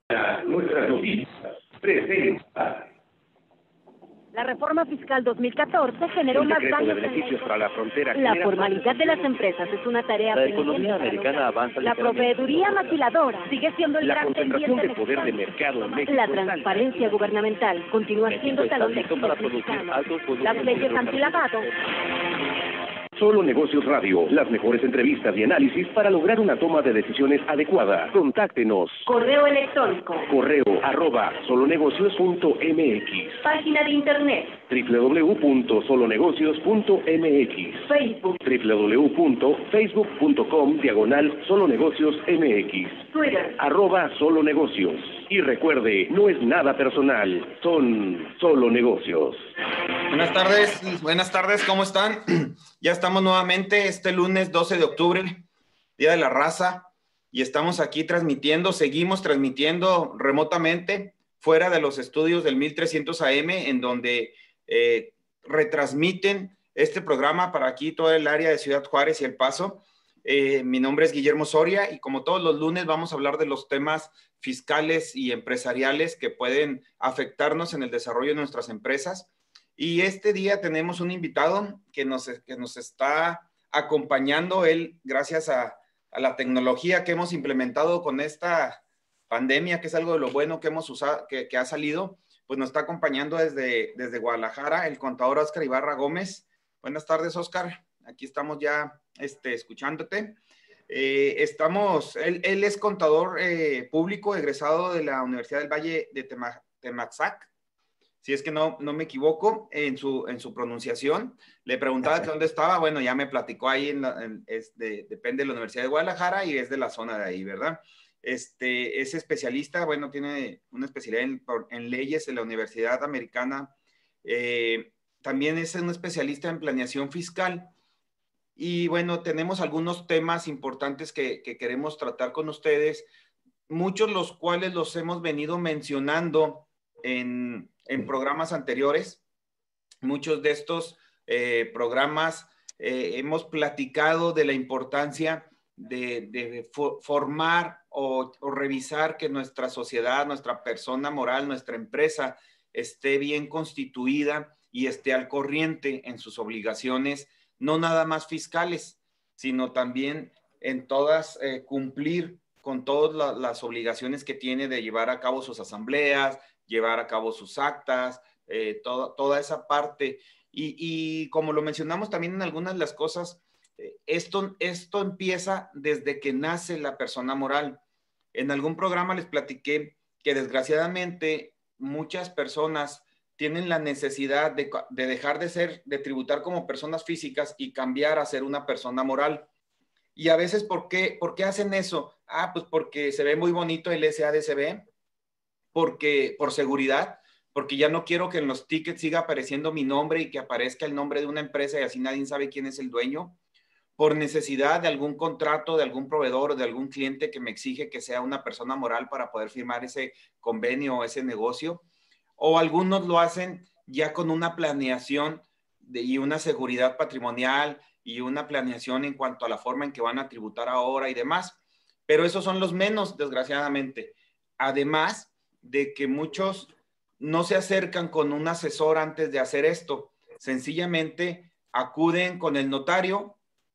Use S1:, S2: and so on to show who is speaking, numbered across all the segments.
S1: Nuestras noticias presenta.
S2: La reforma fiscal 2014 generó más daños
S1: de beneficios para la frontera.
S2: La formalidad de las empresas es una tarea
S3: La economía americana avanza.
S2: La proveeduría maquiladora sigue siendo el
S1: La
S2: gran
S1: concentración
S2: pendiente
S1: de poder de mercado en México.
S2: La transparencia gubernamental continúa siendo talón de
S3: México está
S2: Aquiles
S3: listo para producir
S2: mexicano.
S3: altos productos
S2: Las leyes antilavado.
S1: Solo Negocios Radio, las mejores entrevistas y análisis para lograr una toma de decisiones adecuada. Contáctenos.
S2: Correo electrónico.
S1: Correo @solonegocios.mx.
S2: Página de internet.
S1: www.solonegocios.mx.
S2: Facebook.
S1: www.facebook.com/solonegociosmx.
S2: Twitter.
S1: @solonegocios. Y recuerde, no es nada personal, son solo negocios.
S4: Buenas tardes, ¿cómo están? Ya estamos nuevamente este lunes 12 de octubre, Día de la Raza, y estamos aquí seguimos transmitiendo remotamente, fuera de los estudios del 1300 AM, en donde retransmiten este programa para aquí todo el área de Ciudad Juárez y El Paso. Mi nombre es Guillermo Soria y como todos los lunes vamos a hablar de los temas fiscales y empresariales que pueden afectarnos en el desarrollo de nuestras empresas. Y este día tenemos un invitado que nos está acompañando, él gracias a la tecnología que hemos implementado con esta pandemia, que es algo de lo bueno que hemos usado, que ha salido, pues nos está acompañando desde Guadalajara, el contador Óscar Ibarra Gómez. Buenas tardes, Óscar. Aquí estamos ya escuchándote. Él es contador público egresado de la Universidad del Valle de Temaxac, si es que no me equivoco en su pronunciación. Le preguntaba que dónde estaba, bueno, ya me platicó ahí, depende de la Universidad de Guadalajara y es de la zona de ahí, ¿verdad? Es especialista, bueno, tiene una especialidad en leyes de la Universidad Americana. También es un especialista en planeación fiscal. Y bueno, tenemos algunos temas importantes que queremos tratar con ustedes, muchos los cuales los hemos venido mencionando en programas anteriores. Muchos de estos programas hemos platicado de la importancia de formar o revisar que nuestra sociedad, nuestra persona moral, nuestra empresa esté bien constituida y esté al corriente en sus obligaciones, no nada más fiscales, sino también en todas cumplir con todas las obligaciones que tiene de llevar a cabo sus asambleas, llevar a cabo sus actas, toda esa parte. Y como lo mencionamos también en algunas de las cosas, esto empieza desde que nace la persona moral. En algún programa les platiqué que desgraciadamente muchas personas tienen la necesidad de dejar de tributar como personas físicas y cambiar a ser una persona moral. Y a veces, ¿por qué hacen eso? Pues porque se ve muy bonito el SADCB, por seguridad, porque ya no quiero que en los tickets siga apareciendo mi nombre y que aparezca el nombre de una empresa y así nadie sabe quién es el dueño, por necesidad de algún contrato, de algún proveedor o de algún cliente que me exige que sea una persona moral para poder firmar ese convenio o ese negocio, o algunos lo hacen ya con una planeación y una seguridad patrimonial y una planeación en cuanto a la forma en que van a tributar ahora y demás, pero esos son los menos, desgraciadamente. Además de que muchos no se acercan con un asesor antes de hacer esto, sencillamente acuden con el notario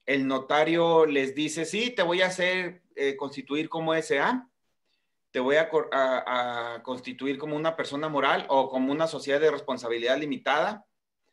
S4: les dice, sí, te voy a hacer constituir como SA, te voy a constituir como una persona moral o como una sociedad de responsabilidad limitada,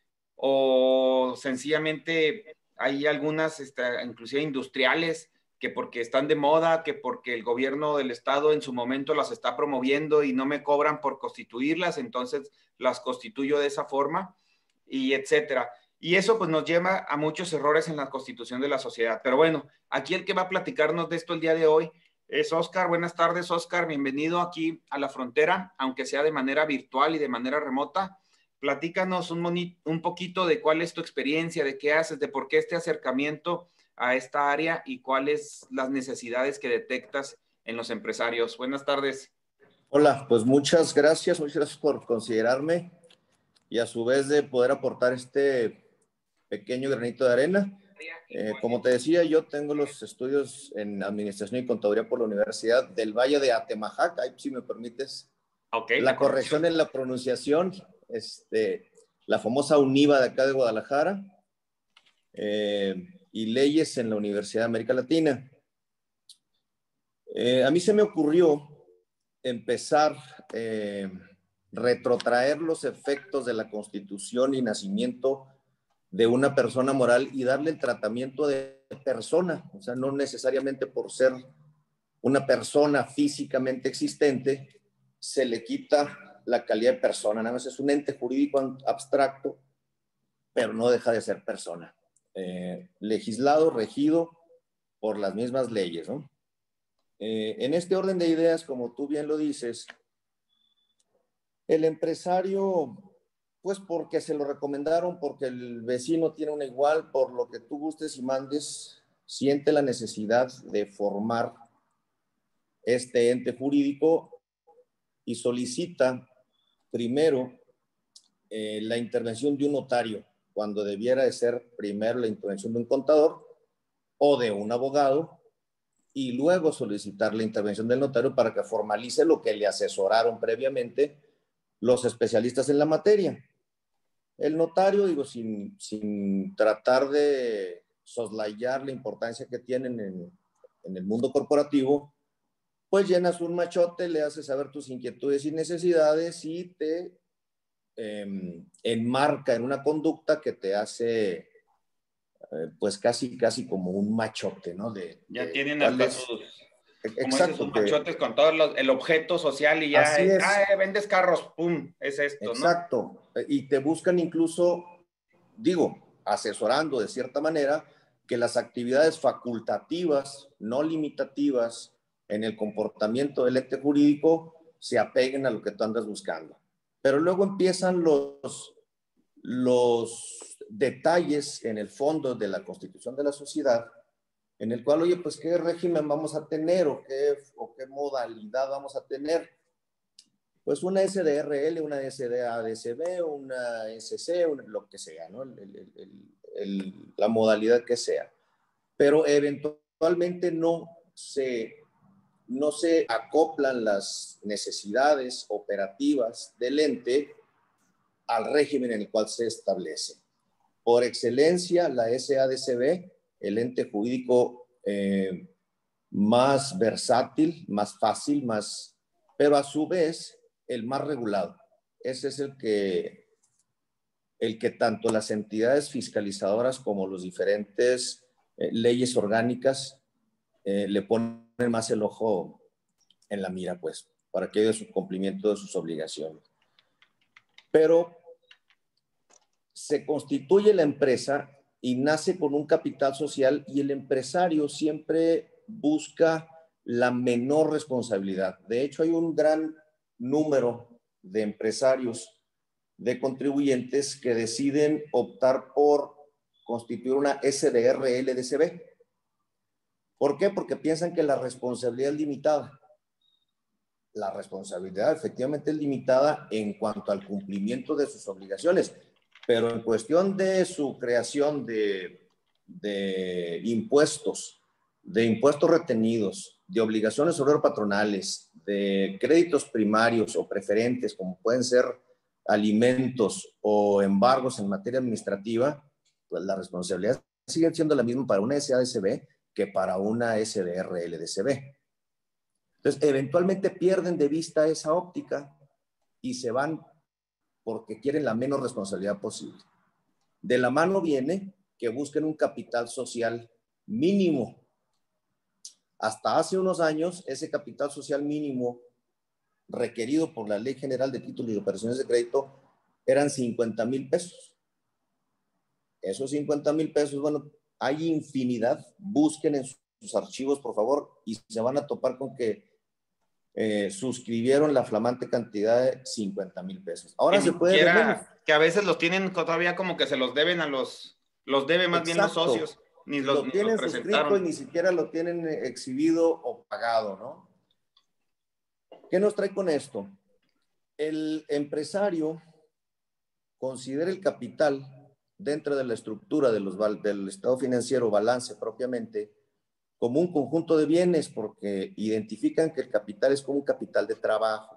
S4: o sencillamente hay algunas, inclusive industriales, que porque están de moda, que porque el gobierno del estado en su momento las está promoviendo y no me cobran por constituirlas, entonces las constituyo de esa forma, y etcétera. Y eso pues nos lleva a muchos errores en la constitución de la sociedad. Pero bueno, aquí el que va a platicarnos de esto el día de hoy es Óscar. Buenas tardes, Óscar. Bienvenido aquí a La Frontera, aunque sea de manera virtual y de manera remota. Platícanos un poquito de cuál es tu experiencia, de qué haces, de por qué este acercamiento a esta área y cuáles las necesidades que detectas en los empresarios. Buenas tardes.
S3: Hola, pues muchas gracias por considerarme y a su vez de poder aportar este pequeño granito de arena. Como te decía, yo tengo los estudios en Administración y Contaduría por la Universidad del Valle de Atemajac. Ahí, si me permites,
S4: Okay,
S3: la corrección en la pronunciación. La famosa UNIVA de acá de Guadalajara. Y leyes en la Universidad de América Latina. A mí se me ocurrió empezar retrotraer los efectos de la Constitución y nacimiento de una persona moral y darle el tratamiento de persona, o sea, no necesariamente por ser una persona físicamente existente, se le quita la calidad de persona, nada más es un ente jurídico abstracto, pero no deja de ser persona. Legislado, regido por las mismas leyes, ¿no? En este orden de ideas, como tú bien lo dices, el empresario, pues porque se lo recomendaron, porque el vecino tiene una igual, por lo que tú gustes y mandes, siente la necesidad de formar este ente jurídico y solicita primero la intervención de un notario, cuando debiera de ser primero la intervención de un contador o de un abogado, y luego solicitar la intervención del notario para que formalice lo que le asesoraron previamente los especialistas en la materia. El notario, digo, sin tratar de soslayar la importancia que tienen en el mundo corporativo, pues llenas un machote, le haces saber tus inquietudes y necesidades y te enmarca en una conducta que te hace pues casi como un machote, ¿no?
S4: Ya tienen hasta sus, como dices, sus
S3: Exacto.
S4: machotes con todo el objeto social y ya,
S3: Así es.
S4: Vendes carros, pum, es esto,
S3: exacto, ¿no? Y te buscan incluso, digo, asesorando de cierta manera, que las actividades facultativas, no limitativas, en el comportamiento del ente jurídico se apeguen a lo que tú andas buscando. Pero luego empiezan los detalles en el fondo de la constitución de la sociedad, en el cual, oye, pues qué régimen vamos a tener o qué modalidad vamos a tener. Pues una SDRL, una SDADCB, una SC, lo que sea, ¿no? La modalidad que sea. Pero eventualmente no se acoplan las necesidades operativas del ente al régimen en el cual se establece. Por excelencia, la SADCB, el ente jurídico más versátil, más fácil, pero a su vez el más regulado. Ese es el que tanto las entidades fiscalizadoras como los diferentes leyes orgánicas le ponen más el ojo en la mira, pues, para que haya su cumplimiento de sus obligaciones. Pero se constituye la empresa y nace con un capital social y el empresario siempre busca la menor responsabilidad. De hecho, hay un gran número de empresarios, de contribuyentes que deciden optar por constituir una SDRL-DCB. ¿Por qué? Porque piensan que la responsabilidad es limitada. La responsabilidad efectivamente es limitada en cuanto al cumplimiento de sus obligaciones, pero en cuestión de su creación de impuestos retenidos, de obligaciones sobre patronales, de créditos primarios o preferentes, como pueden ser alimentos o embargos en materia administrativa, pues la responsabilidad sigue siendo la misma para una SADCB que para una SDRL-DCB. Entonces, eventualmente pierden de vista esa óptica y se van porque quieren la menos responsabilidad posible. De la mano viene que busquen un capital social mínimo. Hasta hace unos años, ese capital social mínimo requerido por la Ley General de Títulos y Operaciones de Crédito eran 50,000 pesos. Esos 50,000 pesos, bueno, hay infinidad. Busquen en sus archivos, por favor, y se van a topar con que suscribieron la flamante cantidad de 50,000 pesos. Ahora se puede ver menos.
S4: Que a veces los tienen todavía como que se los deben los debe más bien los socios.
S3: Ni lo tienen suscrito y ni siquiera lo tienen exhibido o pagado, ¿no? ¿Qué nos trae con esto? El empresario considera el capital dentro de la estructura de del estado financiero, balance propiamente, como un conjunto de bienes, porque identifican que el capital es como un capital de trabajo.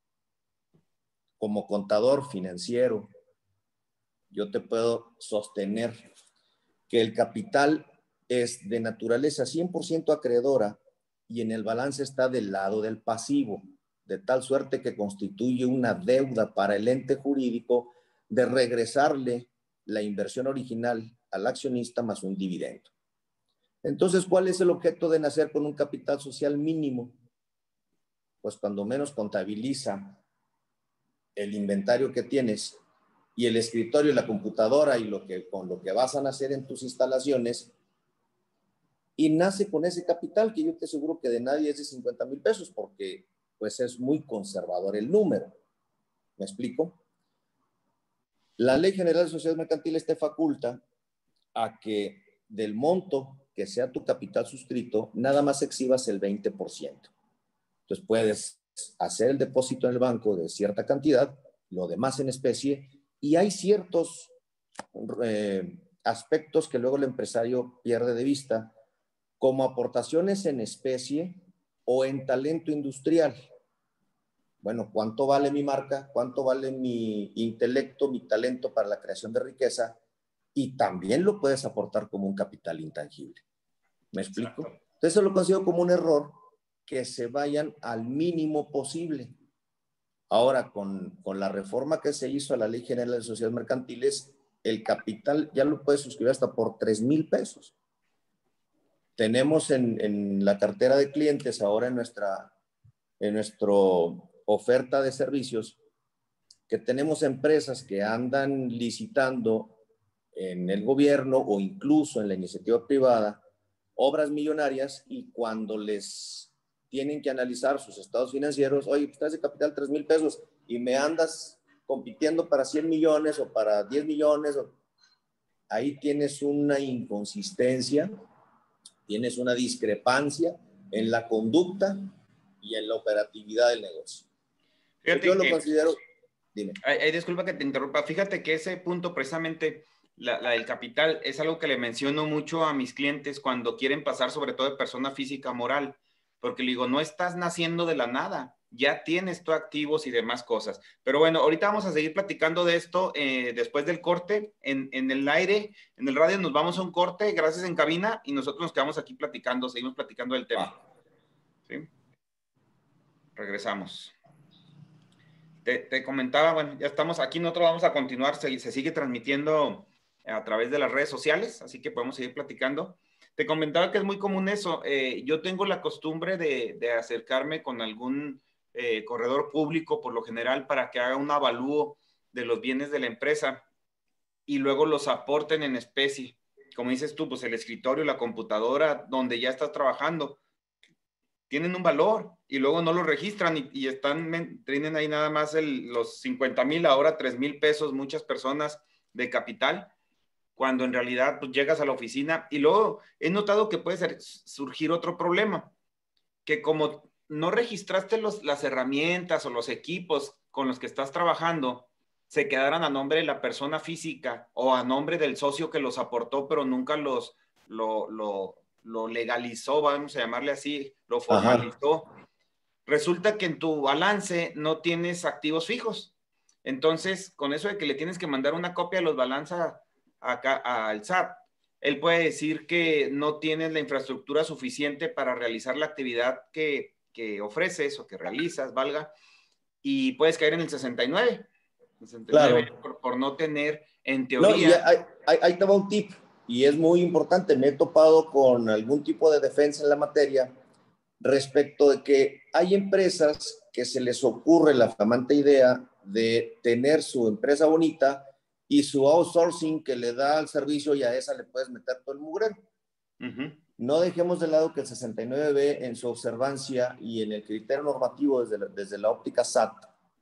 S3: Como contador financiero, yo te puedo sostener que el capital es de naturaleza 100% acreedora y en el balance está del lado del pasivo, de tal suerte que constituye una deuda para el ente jurídico de regresarle la inversión original al accionista más un dividendo. Entonces, ¿cuál es el objeto de nacer con un capital social mínimo? Pues cuando menos contabiliza el inventario que tienes y el escritorio y la computadora y con lo que vas a nacer en tus instalaciones, y nace con ese capital que yo te aseguro que de nadie es de 50,000 pesos porque pues es muy conservador el número. ¿Me explico? La Ley General de Sociedades Mercantiles te faculta a que del monto que sea tu capital suscrito, nada más exhibas el 20%. Entonces puedes hacer el depósito en el banco de cierta cantidad, lo demás en especie, y hay ciertos aspectos que luego el empresario pierde de vista, como aportaciones en especie o en talento industrial. Bueno, ¿cuánto vale mi marca? ¿Cuánto vale mi intelecto, mi talento para la creación de riqueza? Y también lo puedes aportar como un capital intangible. ¿Me explico?
S4: Exacto.
S3: Entonces, eso lo considero como un error, que se vayan al mínimo posible. Ahora, con la reforma que se hizo a la Ley General de Sociedades Mercantiles, el capital ya lo puedes suscribir hasta por 3,000 pesos. Tenemos en la cartera de clientes, ahora en nuestra oferta de servicios, que tenemos empresas que andan licitando en el gobierno o incluso en la iniciativa privada obras millonarias, y cuando les tienen que analizar sus estados financieros, oye, pues traes de capital 3,000 pesos y me andas compitiendo para 100 millones o para 10 millones, ahí tienes una inconsistencia, tienes una discrepancia en la conducta y en la operatividad del negocio.
S4: Fíjate
S3: yo lo
S4: que,
S3: considero... Dime.
S4: disculpa que te interrumpa, fíjate que ese punto precisamente, la del capital, es algo que le menciono mucho a mis clientes cuando quieren pasar sobre todo de persona física a moral, porque le digo, no estás naciendo de la nada, ya tienes tú activos y demás cosas. Pero bueno, ahorita vamos a seguir platicando de esto después del corte, en el aire, en el radio nos vamos a un corte, gracias en cabina, y nosotros nos quedamos aquí platicando, seguimos platicando del tema. ¿Sí? Regresamos. Te comentaba, bueno, ya estamos aquí, nosotros vamos a continuar, se sigue transmitiendo a través de las redes sociales, así que podemos seguir platicando. Te comentaba que es muy común eso. Yo tengo la costumbre de acercarme con algún corredor público, por lo general, para que haga un avalúo de los bienes de la empresa y luego los aporten en especie. Como dices tú, pues el escritorio, la computadora, donde ya estás trabajando, tienen un valor y luego no lo registran y tienen ahí nada más los 50,000, ahora 3,000 pesos, muchas personas de capital, cuando en realidad pues, llegas a la oficina y luego he notado que puede surgir otro problema, que como no registraste las herramientas o los equipos con los que estás trabajando, se quedaran a nombre de la persona física o a nombre del socio que los aportó, pero nunca lo legalizó, vamos a llamarle así, lo formalizó. Ajá. Resulta que en tu balance no tienes activos fijos. Entonces, con eso de que le tienes que mandar una copia de los balances acá al SAT, él puede decir que no tienes la infraestructura suficiente para realizar la actividad que ofreces o que realizas, valga, y puedes caer en el 69. 69 claro. por no tener, en teoría...
S3: No, y ahí te va un tip, y es muy importante. Me he topado con algún tipo de defensa en la materia respecto de que hay empresas que se les ocurre la flamante idea de tener su empresa bonita y su outsourcing que le da al servicio, y a esa le puedes meter todo el mugrero. No dejemos de lado que el 69B en su observancia y en el criterio normativo desde la óptica SAT,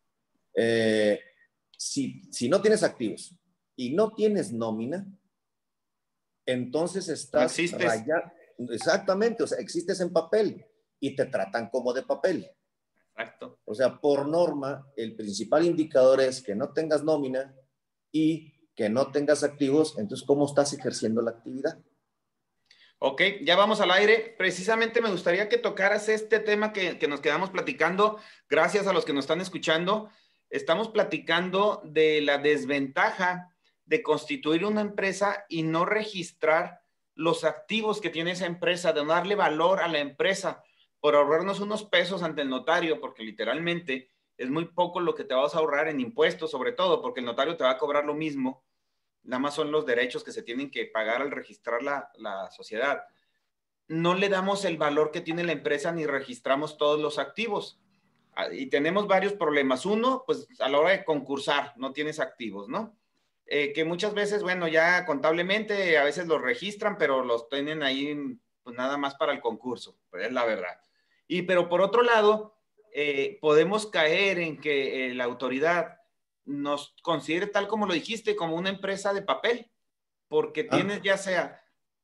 S3: si no tienes activos y no tienes nómina, entonces estás rayado. Exactamente, o sea, existes en papel y te tratan como de papel.
S4: Exacto.
S3: O sea, por norma, el principal indicador es que no tengas nómina y que no tengas activos, entonces, ¿cómo estás ejerciendo la actividad?
S4: Ok, ya vamos al aire. Precisamente me gustaría que tocaras este tema que nos quedamos platicando. Gracias a los que nos están escuchando. Estamos platicando de la desventaja de constituir una empresa y no registrar los activos que tiene esa empresa, de no darle valor a la empresa por ahorrarnos unos pesos ante el notario, porque literalmente es muy poco lo que te vas a ahorrar en impuestos, sobre todo porque el notario te va a cobrar lo mismo. Nada más son los derechos que se tienen que pagar al registrar la sociedad. No le damos el valor que tiene la empresa ni registramos todos los activos. Y tenemos varios problemas. Uno, pues a la hora de concursar, no tienes activos, ¿no? Que muchas veces, bueno, ya contablemente a veces los registran, pero los tienen ahí pues nada más para el concurso, pues es la verdad. Pero por otro lado, podemos caer en que la autoridad nos considere, tal como lo dijiste, como una empresa de papel, porque tienes ya sea,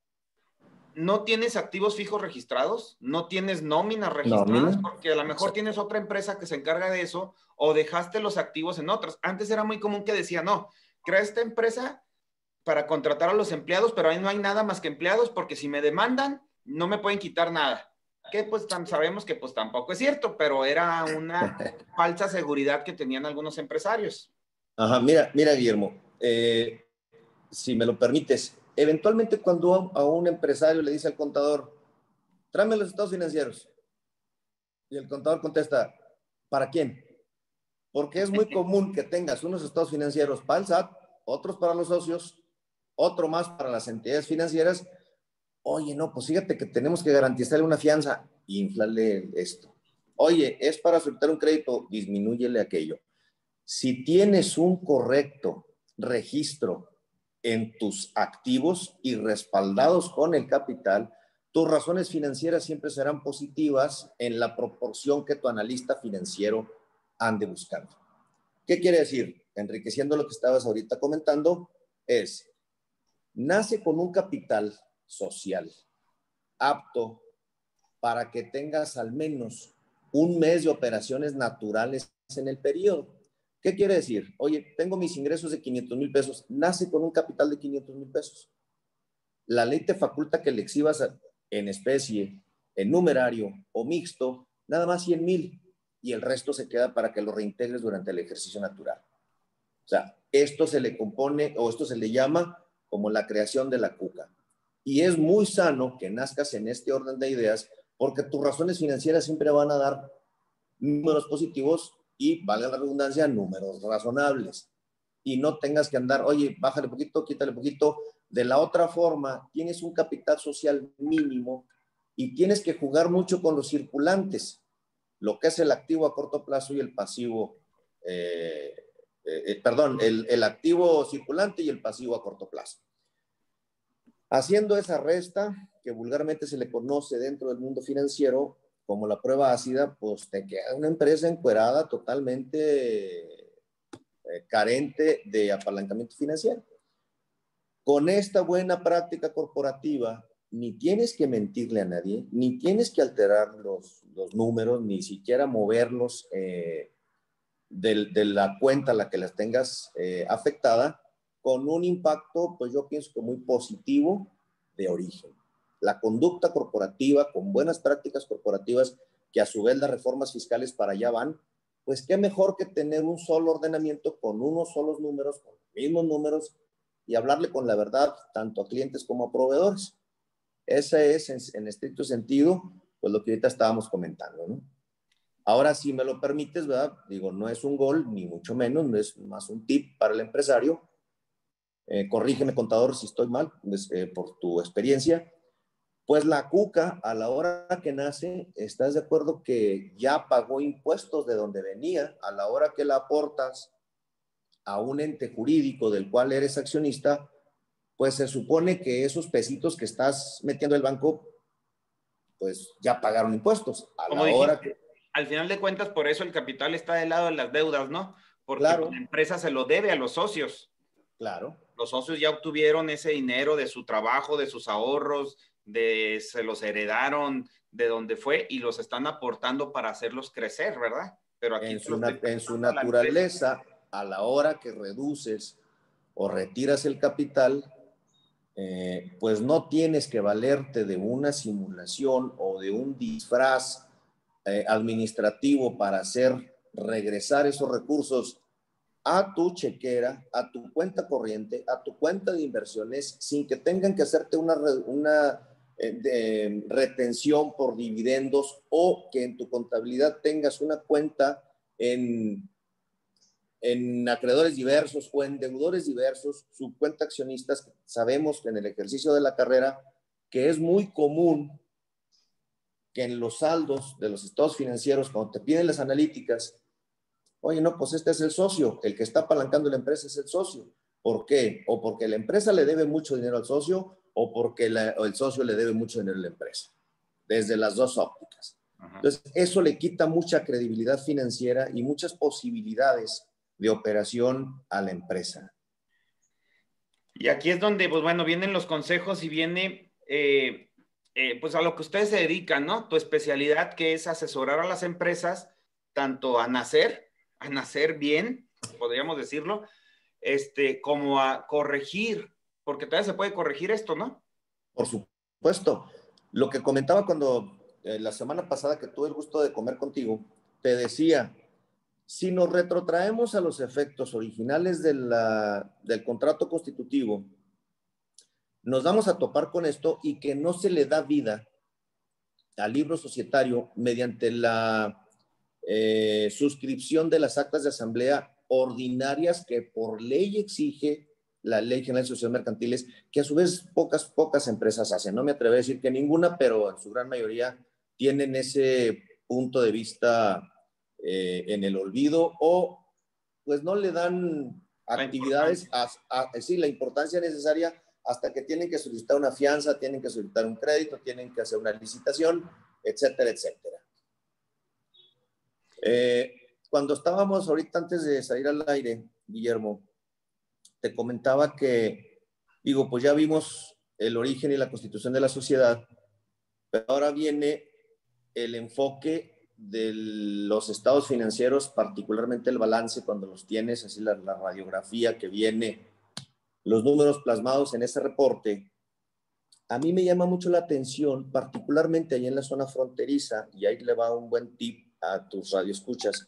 S4: no tienes activos fijos registrados, no tienes nóminas registradas, porque a lo mejor tienes otra empresa que se encarga de eso, o dejaste los activos en otras. Antes era muy común que decía, no, crea esta empresa para contratar a los empleados, pero ahí no hay nada más que empleados, porque si me demandan, no me pueden quitar nada. Que pues sabemos que pues tampoco es cierto, pero era una falsa seguridad que tenían algunos empresarios.
S3: Ajá, mira, Guillermo, si me lo permites, eventualmente cuando a un empresario le dice al contador, tráeme los estados financieros, y el contador contesta, ¿para quién? Porque es muy común que tengas unos estados financieros para el SAT, otros para los socios, otro más para las entidades financieras. Oye, no, pues fíjate que tenemos que garantizarle una fianza, inflale esto. Oye, es para soltar un crédito, disminúyele aquello. Si tienes un correcto registro en tus activos y respaldados con el capital, tus razones financieras siempre serán positivas en la proporción que tu analista financiero ande buscando. ¿Qué quiere decir? Enriqueciendo lo que estabas ahorita comentando, nace con un capital social apto para que tengas al menos un mes de operaciones naturales en el periodo. ¿Qué quiere decir? Oye, tengo mis ingresos de 500,000 pesos, nace con un capital de 500,000 pesos. La ley te faculta que le exhibas en especie, en numerario o mixto, nada más 100,000 y el resto se queda para que lo reintegres durante el ejercicio natural. O sea, esto se le compone o esto se le llama como la creación de la cuca. Y es muy sano que nazcas en este orden de ideas porque tus razones financieras siempre van a dar números positivos y, valga la redundancia, números razonables. Y no tengas que andar, oye, bájale poquito, quítale poquito. De la otra forma, tienes un capital social mínimo y tienes que jugar mucho con los circulantes, lo que es el activo a corto plazo y el pasivo, el activo circulante y el pasivo a corto plazo. Haciendo esa resta, que vulgarmente se le conoce dentro del mundo financiero como la prueba ácida, pues te queda una empresa encuerada totalmente carente de apalancamiento financiero. Con esta buena práctica corporativa, ni tienes que mentirle a nadie, ni tienes que alterar los números, ni siquiera moverlos de la cuenta a la que las tengas afectada, con un impacto, pues yo pienso que muy positivo de origen. La conducta corporativa, con buenas prácticas corporativas, que a su vez las reformas fiscales para allá van, pues qué mejor que tener un solo ordenamiento con unos solos números, con los mismos números, y hablarle con la verdad tanto a clientes como a proveedores. Ese es, en estricto sentido, pues lo que ahorita estábamos comentando, ¿no? Ahora, si me lo permites, ¿verdad? Digo, no es un gol, ni mucho menos, no es más un tip para el empresario. Corrígeme, contador, si estoy mal, pues, por tu experiencia. Pues la cuca, a la hora que nace, ¿estás de acuerdo que ya pagó impuestos de donde venía? A la hora que la aportas a un ente jurídico del cual eres accionista, pues se supone que esos pesitos que estás metiendo al banco, pues ya pagaron impuestos. A
S4: Como
S3: la hora
S4: dijiste, al final de cuentas, por eso el capital está del lado de las deudas, ¿no? Porque
S3: claro,
S4: la empresa se lo debe a los socios.
S3: Claro.
S4: Los socios ya obtuvieron ese dinero de su trabajo, de sus ahorros, se los heredaron de donde fue y los están aportando para hacerlos crecer, ¿verdad? Pero aquí
S3: en su naturaleza, a la hora que reduces o retiras el capital, pues no tienes que valerte de una simulación o de un disfraz administrativo para hacer regresar esos recursos a tu chequera, a tu cuenta corriente, a tu cuenta de inversiones, sin que tengan que hacerte una retención por dividendos, o que en tu contabilidad tengas una cuenta en acreedores diversos o en deudores diversos, su cuenta accionistas. Sabemos que en el ejercicio de la carrera, que es muy común que en los saldos de los estados financieros, cuando te piden las analíticas, oye, no, pues este es el socio, el que está apalancando la empresa es el socio. ¿Por qué? O porque la empresa le debe mucho dinero al socio, o porque el socio le debe mucho dinero a la empresa. Desde las dos ópticas. Entonces, eso le quita mucha credibilidad financiera y muchas posibilidades de operación a la empresa.
S4: Y aquí es donde, pues bueno, vienen los consejos y viene, pues a lo que ustedes se dedican, ¿no? Tu especialidad, que es asesorar a las empresas, tanto a nacer bien, podríamos decirlo, como a corregir, porque todavía se puede corregir esto, ¿no?
S3: Por supuesto. Lo que comentaba cuando la semana pasada que tuve el gusto de comer contigo, te decía, si nos retrotraemos a los efectos originales del contrato constitutivo, nos vamos a topar con esto, y que no se le da vida al libro societario mediante la suscripción de las actas de asamblea ordinarias que por ley exige la Ley General de Sociedades Mercantiles, que a su vez pocas empresas hacen. No me atrevo a decir que ninguna, pero en su gran mayoría tienen ese punto de vista en el olvido, o pues no le dan actividades, sí, la importancia necesaria, hasta que tienen que solicitar una fianza, tienen que solicitar un crédito, tienen que hacer una licitación, etcétera, etcétera. Cuando estábamos ahorita, antes de salir al aire, Guillermo, te comentaba que, digo, pues ya vimos el origen y la constitución de la sociedad, pero ahora viene el enfoque de los estados financieros, particularmente el balance, cuando los tienes, así la radiografía que viene, los números plasmados en ese reporte. A mí me llama mucho la atención, particularmente ahí en la zona fronteriza, y ahí le va un buen tip a tus radioescuchas,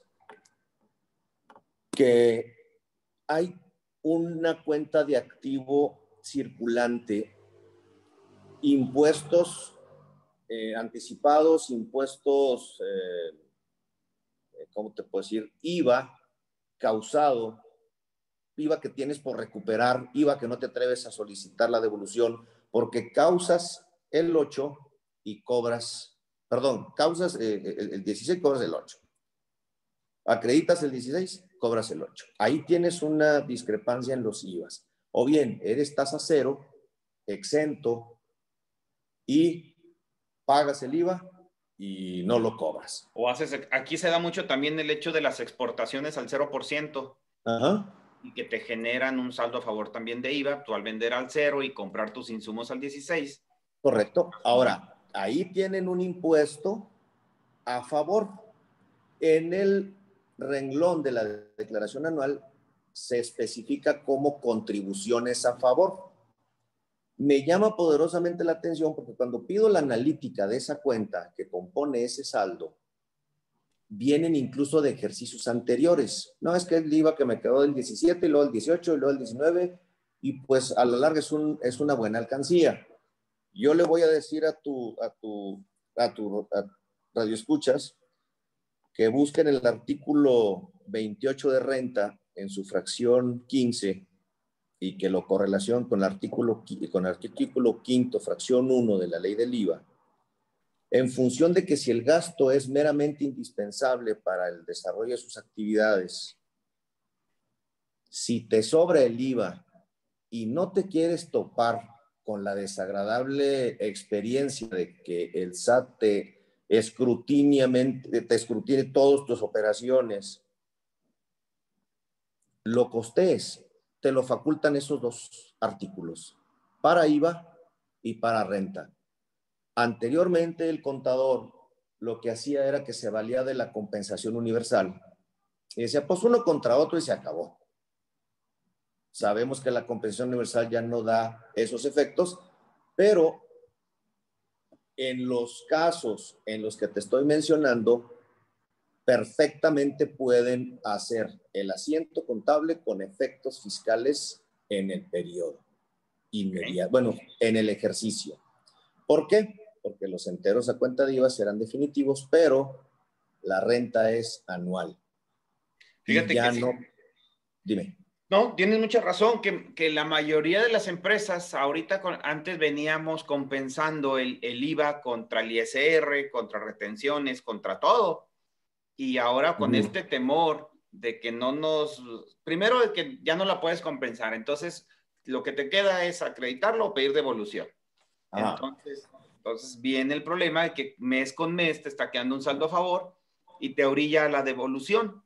S3: que hay una cuenta de activo circulante, impuestos anticipados, impuestos, ¿cómo te puedo decir? IVA causado, IVA que tienes por recuperar, IVA que no te atreves a solicitar la devolución, porque causas el 8 y cobras, perdón, causas el 16, cobras el 8. Acreditas el 16, cobras el 8. Ahí tienes una discrepancia en los IVAs. O bien, eres tasa cero, exento, y pagas el IVA y no lo cobras.
S4: O aquí se da mucho también el hecho de las exportaciones al 0%.
S3: Ajá.
S4: Y que te generan un saldo a favor también de IVA, tú al vender al 0 y comprar tus insumos al 16.
S3: Correcto. Ahora, ahí tienen un impuesto a favor. En el renglón de la declaración anual se especifica como contribuciones a favor. Me llama poderosamente la atención, porque cuando pido la analítica de esa cuenta que compone ese saldo, vienen incluso de ejercicios anteriores. No, es que el IVA que me quedó del 17, y luego del 18, y luego del 19, y pues a la larga es una buena alcancía. Yo le voy a decir a tu radioescuchas que busquen el artículo 28 de renta en su fracción 15, y que lo correlación con el artículo 5, fracción 1 de la ley del IVA, en función de que si el gasto es meramente indispensable para el desarrollo de sus actividades, si te sobra el IVA y no te quieres topar con la desagradable experiencia de que el SAT te escrutine todas tus operaciones, lo costees, te lo facultan esos dos artículos, para IVA y para renta. Anteriormente, el contador lo que hacía era que se valía de la compensación universal y decía, pues uno contra otro, y se acabó. Sabemos que la compensación universal ya no da esos efectos, pero en los casos en los que te estoy mencionando, perfectamente pueden hacer el asiento contable con efectos fiscales en el periodo inmediato, bueno, en el ejercicio. ¿Por qué? Porque los enteros a cuenta de IVA serán definitivos, pero la renta es anual.
S4: Fíjate
S3: y ya
S4: que
S3: no,
S4: sí.
S3: Dime.
S4: No, tienes mucha razón, que la mayoría de las empresas, ahorita antes veníamos compensando el IVA contra el ISR, contra retenciones, contra todo. Y ahora con este temor de que no nos, primero de que ya no la puedes compensar, entonces lo que te queda es acreditarlo o pedir devolución. Entonces viene el problema de que mes con mes te está quedando un saldo a favor y te orilla a la devolución.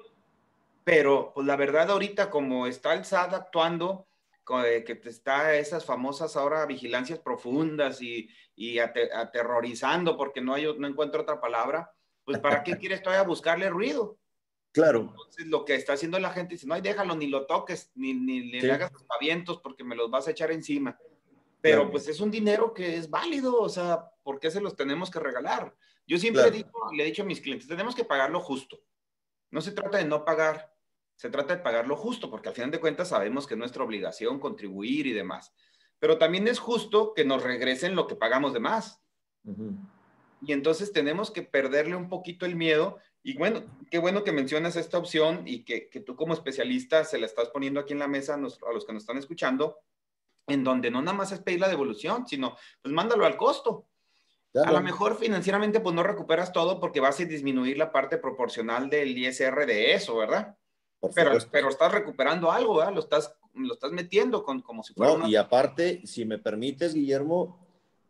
S4: Pero pues la verdad ahorita como está el SAT actuando, que te está esas famosas ahora vigilancias profundas y aterrorizando porque no encuentro otra palabra, pues ¿para qué quieres todavía buscarle ruido?
S3: Claro.
S4: Entonces lo que está haciendo la gente dice, no, déjalo, ni lo toques, ni le hagas pavientos porque me los vas a echar encima. Pero claro, pues es un dinero que es válido, o sea, ¿por qué se los tenemos que regalar? Yo siempre le he dicho a mis clientes, tenemos que pagarlo justo. No se trata de no pagar, se trata de pagar lo justo, porque al final de cuentas sabemos que es nuestra obligación contribuir y demás. Pero también es justo que nos regresen lo que pagamos de más. Y entonces tenemos que perderle un poquito el miedo. Y bueno, qué bueno que mencionas esta opción y que tú como especialista se la estás poniendo aquí en la mesa a los que nos están escuchando, en donde no nada más es pedir la devolución, sino pues mándalo al costo. Claro. A lo mejor financieramente pues no recuperas todo porque vas a disminuir la parte proporcional del ISR de eso, ¿verdad? Pero estás recuperando algo, ¿verdad? Lo estás metiendo como si fuera
S3: y aparte, si me permites, Guillermo,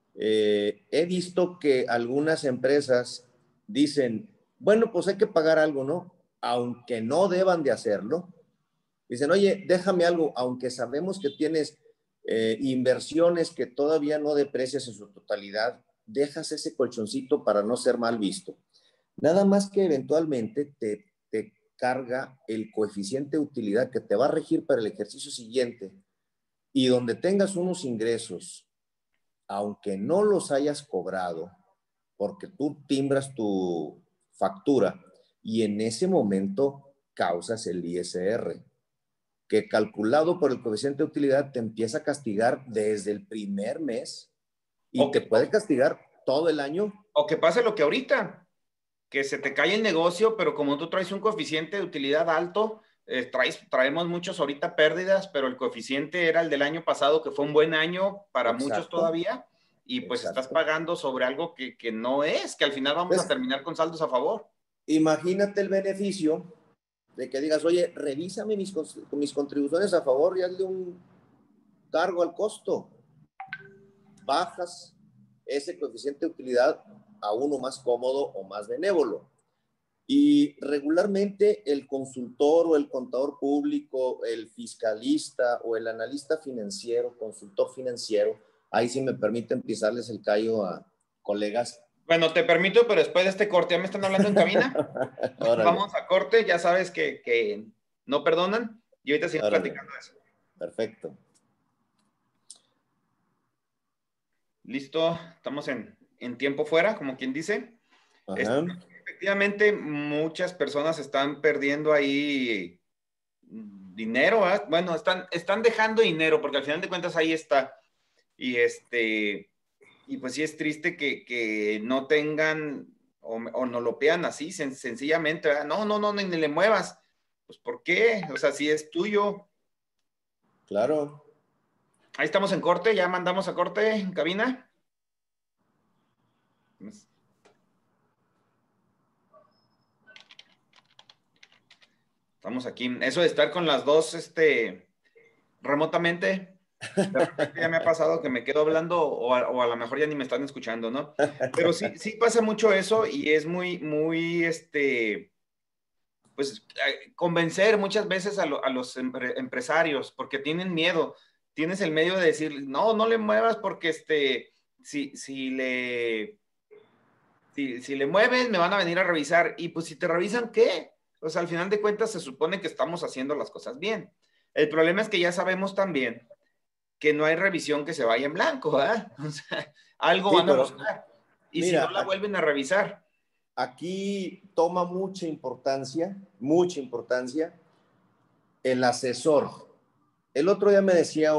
S3: he visto que algunas empresas dicen, bueno, pues hay que pagar algo, ¿no? Aunque no deban de hacerlo. Dicen, oye, déjame algo, aunque sabemos que tienes inversiones que todavía no deprecias en su totalidad, dejas ese colchoncito para no ser mal visto. Nada más que eventualmente te carga el coeficiente de utilidad que te va a regir para el ejercicio siguiente y donde tengas unos ingresos, aunque no los hayas cobrado, porque tú timbras tu factura y en ese momento causas el ISR, que calculado por el coeficiente de utilidad te empieza a castigar desde el primer mes y te puede castigar todo el año.
S4: O que pase lo que ahorita, que se te cae el negocio, pero como tú traes un coeficiente de utilidad alto, traemos muchos ahorita pérdidas, pero el coeficiente era el del año pasado, que fue un buen año para muchos todavía, y pues estás pagando sobre algo que no es, que al final vamos a terminar con saldos a favor.
S3: Imagínate el beneficio de que digas, oye, revísame mis contribuciones a favor y hazle un cargo al costo. Bajas ese coeficiente de utilidad a uno más cómodo o más benévolo. Y regularmente el consultor o el contador público, el fiscalista o el analista financiero, consultor financiero, ahí sí me permiten pisarles el callo a colegas.
S4: Bueno, te permito, pero después de este corte, ¿ya me están hablando en cabina? Vamos a corte, ya sabes que no perdonan y ahorita seguimos platicando de eso.
S3: Perfecto.
S4: Listo, estamos en tiempo fuera, como quien dice. Efectivamente, muchas personas están perdiendo ahí dinero, ¿eh? Bueno, están dejando dinero, porque al final de cuentas ahí está. Y pues sí es triste que no tengan o no lo vean así, sencillamente, ¿verdad? No, ni le muevas. Pues ¿por qué? O sea, si es tuyo.
S3: Claro.
S4: Ahí estamos en corte, ya mandamos a corte en cabina. Estamos aquí. Eso de estar con las dos remotamente, de repente ya me ha pasado que me quedo hablando o a lo mejor ya ni me están escuchando, ¿no? Pero sí pasa mucho eso y es muy, pues convencer muchas veces a los empresarios porque tienen miedo. Tienes el medio de decir, no le muevas porque si le mueves me van a venir a revisar y pues si te revisan, ¿qué? O sea, al final de cuentas se supone que estamos haciendo las cosas bien. El problema es que ya sabemos también que no hay revisión que se vaya en blanco, ¿verdad? O sea, algo
S3: Sí,
S4: van a
S3: pero
S4: buscar. Y si no
S3: mira,
S4: la vuelven a revisar.
S3: aquí toma mucha importancia el asesor. El otro día me decía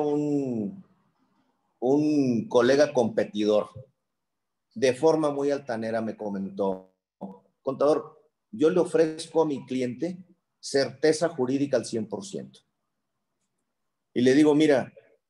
S3: un colega competidor, de forma muy altanera me comentó, contador, yo le ofrezco a mi cliente certeza jurídica al 100%. Y le digo, mira,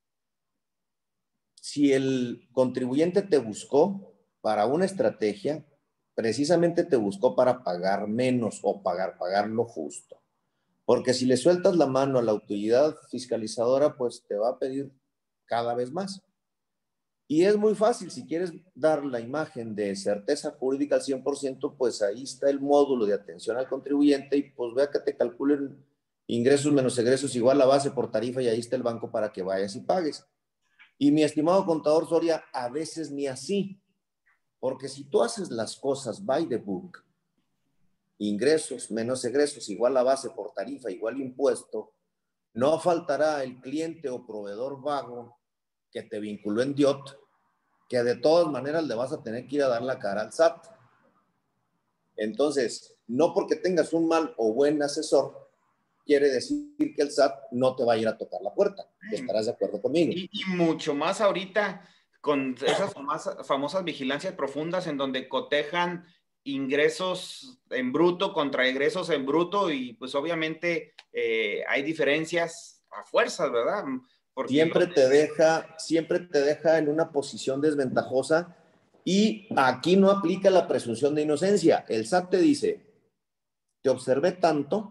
S3: si el contribuyente te buscó para una estrategia, precisamente te buscó para pagar menos o pagar lo justo. Porque si le sueltas la mano a la autoridad fiscalizadora, pues te va a pedir cada vez más. Y es muy fácil, si quieres dar la imagen de certeza jurídica al 100%, pues ahí está el módulo de atención al contribuyente y pues vea que te calculen ingresos menos egresos igual la base por tarifa y ahí está el banco para que vayas y pagues. Y mi estimado contador Soria, a veces ni así, porque si tú haces las cosas by the book, ingresos menos egresos igual la base por tarifa igual impuesto, no faltará el cliente o proveedor vago que te vinculó en DIOT, que de todas maneras le vas a tener que ir a dar la cara al SAT. Entonces, no porque tengas un mal o buen asesor, quiere decir que el SAT no te va a ir a tocar la puerta. ¿Estarás de acuerdo conmigo?
S4: Y mucho más ahorita con esas famosas vigilancias profundas en donde cotejan ingresos en bruto contra egresos en bruto y pues obviamente hay diferencias a fuerzas, ¿verdad? Porque
S3: siempre te deja en una posición desventajosa y aquí no aplica la presunción de inocencia. El SAT te dice, te observé tanto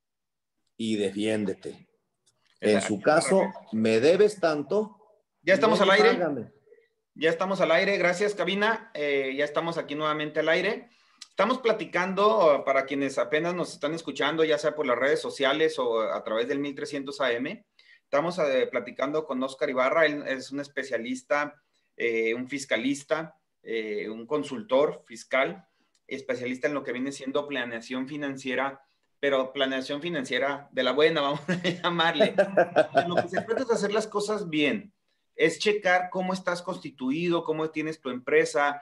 S3: y defiéndete. En su caso, me debes tanto
S4: ya
S3: y
S4: estamos
S3: ven
S4: al
S3: y
S4: aire.
S3: págame.
S4: Ya estamos al aire, gracias cabina, ya estamos aquí nuevamente al aire. Estamos platicando, para quienes apenas nos están escuchando, ya sea por las redes sociales o a través del 1300 AM, estamos platicando con Óscar Ibarra, él es un especialista, un fiscalista, un consultor fiscal, especialista en lo que viene siendo planeación financiera, pero planeación financiera de la buena, vamos a llamarle. En lo que se trata es hacer las cosas bien. Es checar cómo estás constituido, cómo tienes tu empresa,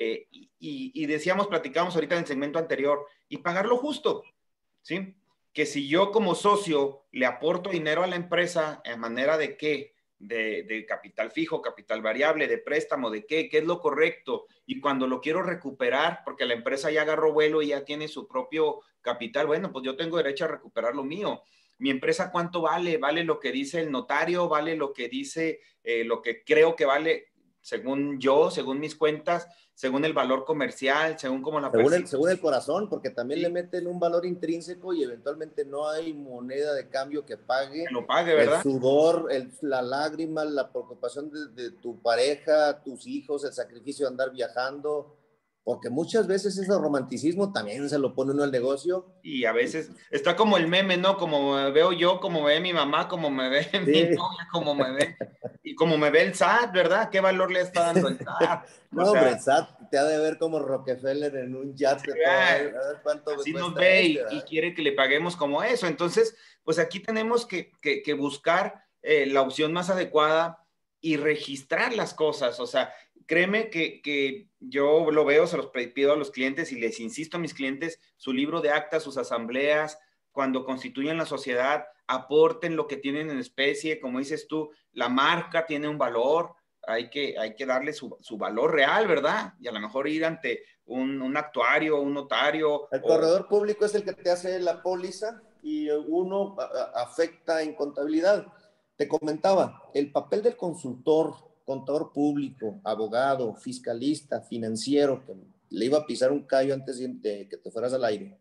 S4: y decíamos, platicábamos ahorita en el segmento anterior, y pagar lo justo, ¿sí? Que si yo como socio le aporto dinero a la empresa, ¿en manera de qué? De capital fijo, capital variable, de préstamo, ¿de qué? ¿Qué es lo correcto? Y cuando lo quiero recuperar, porque la empresa ya agarró vuelo y ya tiene su propio capital, bueno, pues yo tengo derecho a recuperar lo mío. Mi empresa, ¿cuánto vale? ¿Vale lo que dice el notario? ¿Vale lo que dice, lo que creo que vale según yo, según mis cuentas, según el valor comercial, según cómo la percibo?
S3: Según el corazón, porque también
S4: Sí,
S3: le meten un valor intrínseco y eventualmente no hay moneda de cambio que pague
S4: que lo pague,
S3: el
S4: ¿verdad?
S3: sudor, la lágrima, la preocupación de tu pareja, tus hijos, el sacrificio de andar viajando, porque muchas veces ese romanticismo también se lo pone uno al negocio.
S4: Y a veces está como el meme, ¿no? Como me veo yo, como me ve mi mamá, como me ve mi
S3: Sí.
S4: novia, como me ve, y como me ve el SAT, ¿verdad? ¿Qué valor le está dando el SAT? O
S3: No, hombre,
S4: sea,
S3: el SAT te ha de ver como Rockefeller en un yate, todo, a ver cuánto me
S4: así nos
S3: cuesta
S4: ve
S3: este,
S4: y
S3: ¿verdad?
S4: quiere que le paguemos como eso. Entonces, pues aquí tenemos que buscar la opción más adecuada y registrar las cosas. O sea, créeme que yo lo veo, se los pido a los clientes y les insisto a mis clientes, su libro de actas, sus asambleas, cuando constituyen la sociedad, aporten lo que tienen en especie, como dices tú, la marca tiene un valor, hay que darle su valor real, ¿verdad? Y a lo mejor ir ante un actuario, un notario.
S3: El corredor público es el que te hace la póliza y uno afecta en contabilidad. Te comentaba, el papel del consultor, contador público, abogado, fiscalista, financiero, que le iba a pisar un callo antes de que te fueras al aire,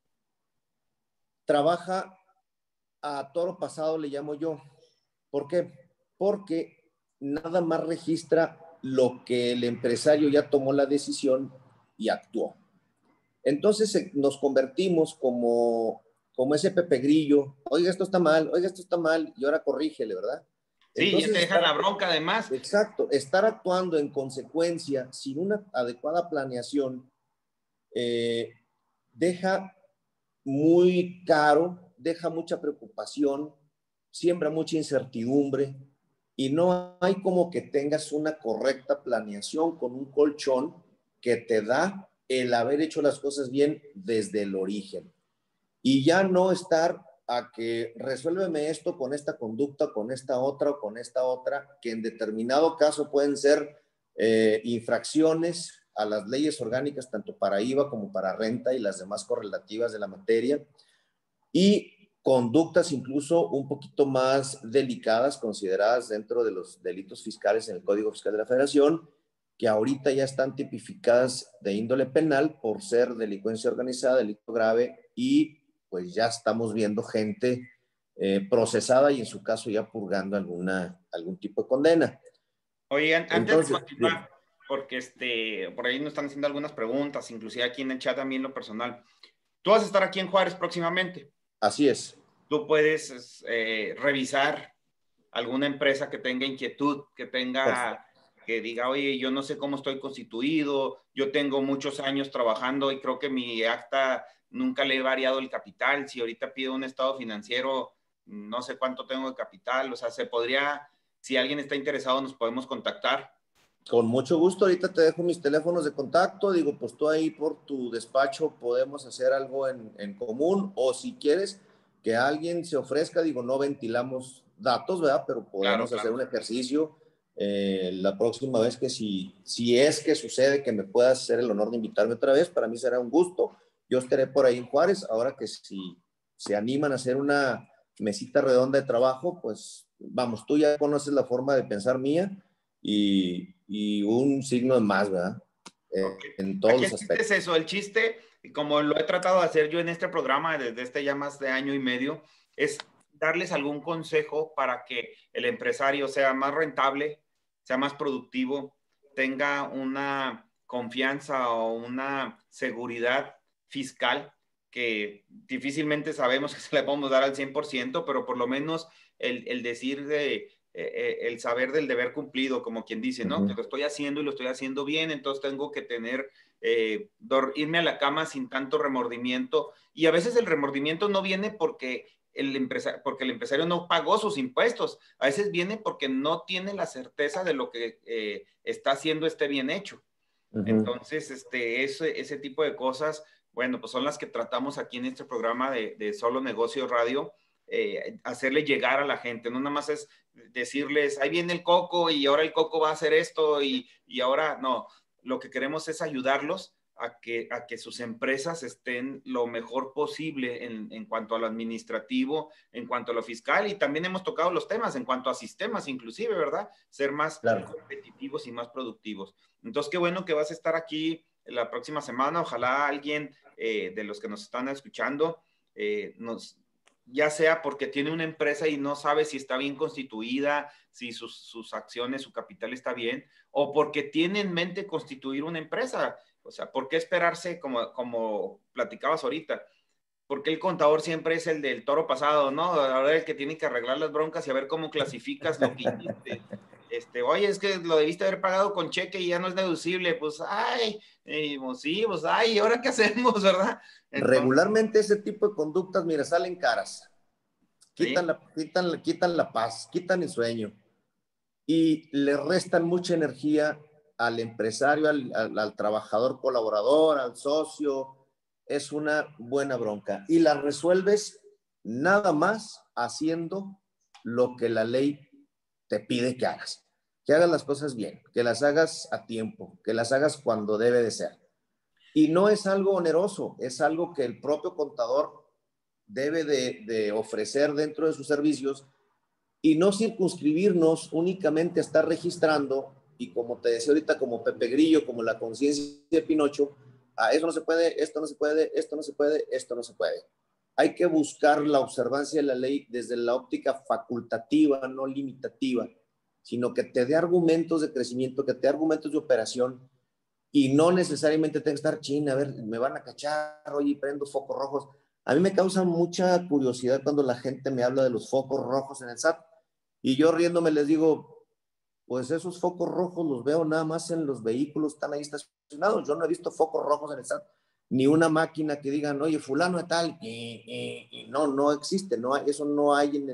S3: trabaja a toro pasado, le llamo yo. ¿Por qué? Porque nada más registra lo que el empresario ya tomó la decisión y actuó. Entonces nos convertimos como ese Pepe Grillo, oiga, esto está mal, y ahora corrígele, ¿verdad?
S4: Sí, ya
S3: Entonces,
S4: te dejan la bronca además.
S3: exacto, estar actuando en consecuencia sin una adecuada planeación deja muy caro, deja mucha preocupación, siembra mucha incertidumbre y no hay como que tengas una correcta planeación con un colchón que te da el haber hecho las cosas bien desde el origen. Y ya no estar a que resuélveme esto con esta conducta, con esta otra o con esta otra, que en determinado caso pueden ser infracciones a las leyes orgánicas, tanto para IVA como para renta y las demás correlativas de la materia, y conductas incluso un poquito más delicadas, consideradas dentro de los delitos fiscales en el Código Fiscal de la Federación, que ahorita ya están tipificadas de índole penal por ser delincuencia organizada, delito grave, y pues ya estamos viendo gente procesada y en su caso ya purgando algún tipo de condena.
S4: Oigan, antes
S3: Entonces,
S4: de continuar, porque por ahí nos están haciendo algunas preguntas, inclusive aquí en el chat también lo personal. Tú vas a estar aquí en Juárez próximamente.
S3: así es.
S4: Tú puedes revisar alguna empresa que tenga inquietud, que diga, oye, yo no sé cómo estoy constituido, yo tengo muchos años trabajando y creo que mi acta nunca le he variado el capital. Si ahorita pido un estado financiero, no sé cuánto tengo de capital. O sea, se podría, si alguien está interesado, nos podemos contactar.
S3: Con mucho gusto, ahorita te dejo mis teléfonos de contacto, digo, pues tú ahí por tu despacho podemos hacer algo en común, o si quieres que alguien se ofrezca, digo, no ventilamos datos, ¿verdad? Pero podemos hacer un ejercicio la próxima vez que si es que sucede que me puedas hacer el honor de invitarme otra vez, para mí será un gusto. Yo estaré por ahí en Juárez, ahora que si se animan a hacer una mesita redonda de trabajo, pues vamos, tú ya conoces la forma de pensar mía, y un signo de más, ¿verdad?
S4: Okay.
S3: En todos
S4: Aquí
S3: los
S4: el chiste
S3: aspectos.
S4: es eso, el chiste, como lo he tratado de hacer yo en este programa desde ya más de año y medio, es darles algún consejo para que el empresario sea más rentable, sea más productivo, tenga una confianza o una seguridad fiscal que difícilmente sabemos que se le podemos dar al 100%, pero por lo menos el decir el saber del deber cumplido, como quien dice, ¿no? Que lo estoy haciendo y lo estoy haciendo bien, entonces tengo que tener, irme a la cama sin tanto remordimiento. Y a veces el remordimiento no viene porque el empresario no pagó sus impuestos, a veces viene porque no tiene la certeza de lo que está haciendo esté bien hecho. Entonces, ese tipo de cosas, bueno, pues son las que tratamos aquí en este programa de Solo Negocio Radio, hacerle llegar a la gente. No nada más es decirles, ahí viene el coco y ahora el coco va a hacer esto y ahora no. Lo que queremos es ayudarlos a que sus empresas estén lo mejor posible en cuanto a lo administrativo, en cuanto a lo fiscal, y también hemos tocado los temas en cuanto a sistemas inclusive, ¿verdad? Ser más competitivos y más productivos. Entonces, qué bueno que vas a estar aquí la próxima semana. Ojalá alguien de los que nos están escuchando ya sea porque tiene una empresa y no sabe si está bien constituida, si sus acciones, su capital está bien, o porque tiene en mente constituir una empresa. O sea, ¿por qué esperarse, como platicabas ahorita? Porque el contador siempre es el del toro pasado, ¿no? Ahora el que tiene que arreglar las broncas y a ver cómo clasificas lo que hiciste. Oye, es que lo debiste haber pagado con cheque y ya no es deducible. Pues, ay, pues sí, pues, ay, ¿y ahora qué hacemos, verdad? Entonces,
S3: regularmente ese tipo de conductas, mira, salen caras. Quitan,
S4: ¿sí?
S3: quitan la paz, quitan el sueño y le restan mucha energía al empresario, al trabajador colaborador, al socio. Es una buena bronca y la resuelves nada más haciendo lo que la ley te pide que hagas las cosas bien, que las hagas a tiempo, que las hagas cuando debe de ser. Y no es algo oneroso, es algo que el propio contador debe de ofrecer dentro de sus servicios, y no circunscribirnos únicamente a estar registrando, y como te decía ahorita, como Pepe Grillo, como la conciencia de Pinocho, a eso no se puede, esto no se puede, esto no se puede, esto no se puede. Hay que buscar la observancia de la ley desde la óptica facultativa, no limitativa, sino que te dé argumentos de crecimiento, que te dé argumentos de operación, y no necesariamente tengo que estar china, a ver, me van a cachar, oye, prendo focos rojos. A mí me causa mucha curiosidad cuando la gente me habla de los focos rojos en el SAT, y yo riéndome les digo, pues esos focos rojos los veo nada más en los vehículos, están ahí estacionados. Yo no he visto focos rojos en el SAT, ni una máquina que digan, oye, fulano de tal, y no existe, no hay, eso no hay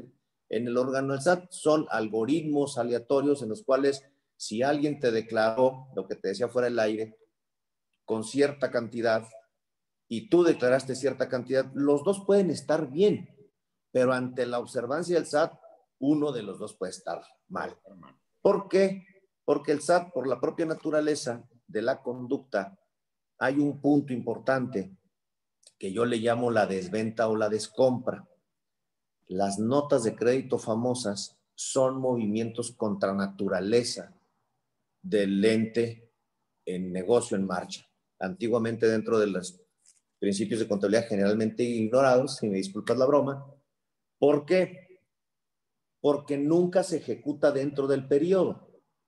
S3: en el órgano del SAT. Son algoritmos aleatorios en los cuales si alguien te declaró, lo que te decía fuera del aire, con cierta cantidad y tú declaraste cierta cantidad, los dos pueden estar bien, pero ante la observancia del SAT, uno de los dos puede estar mal. ¿Por qué? Porque el SAT, por la propia naturaleza de la conducta, hay un punto importante que yo le llamo la desventa o la descompra. Las notas de crédito famosas son movimientos contra naturaleza del ente en negocio en marcha. Antiguamente, dentro de los principios de contabilidad generalmente ignorados, si me disculpas la broma. ¿Por qué? Porque nunca se ejecuta dentro del periodo.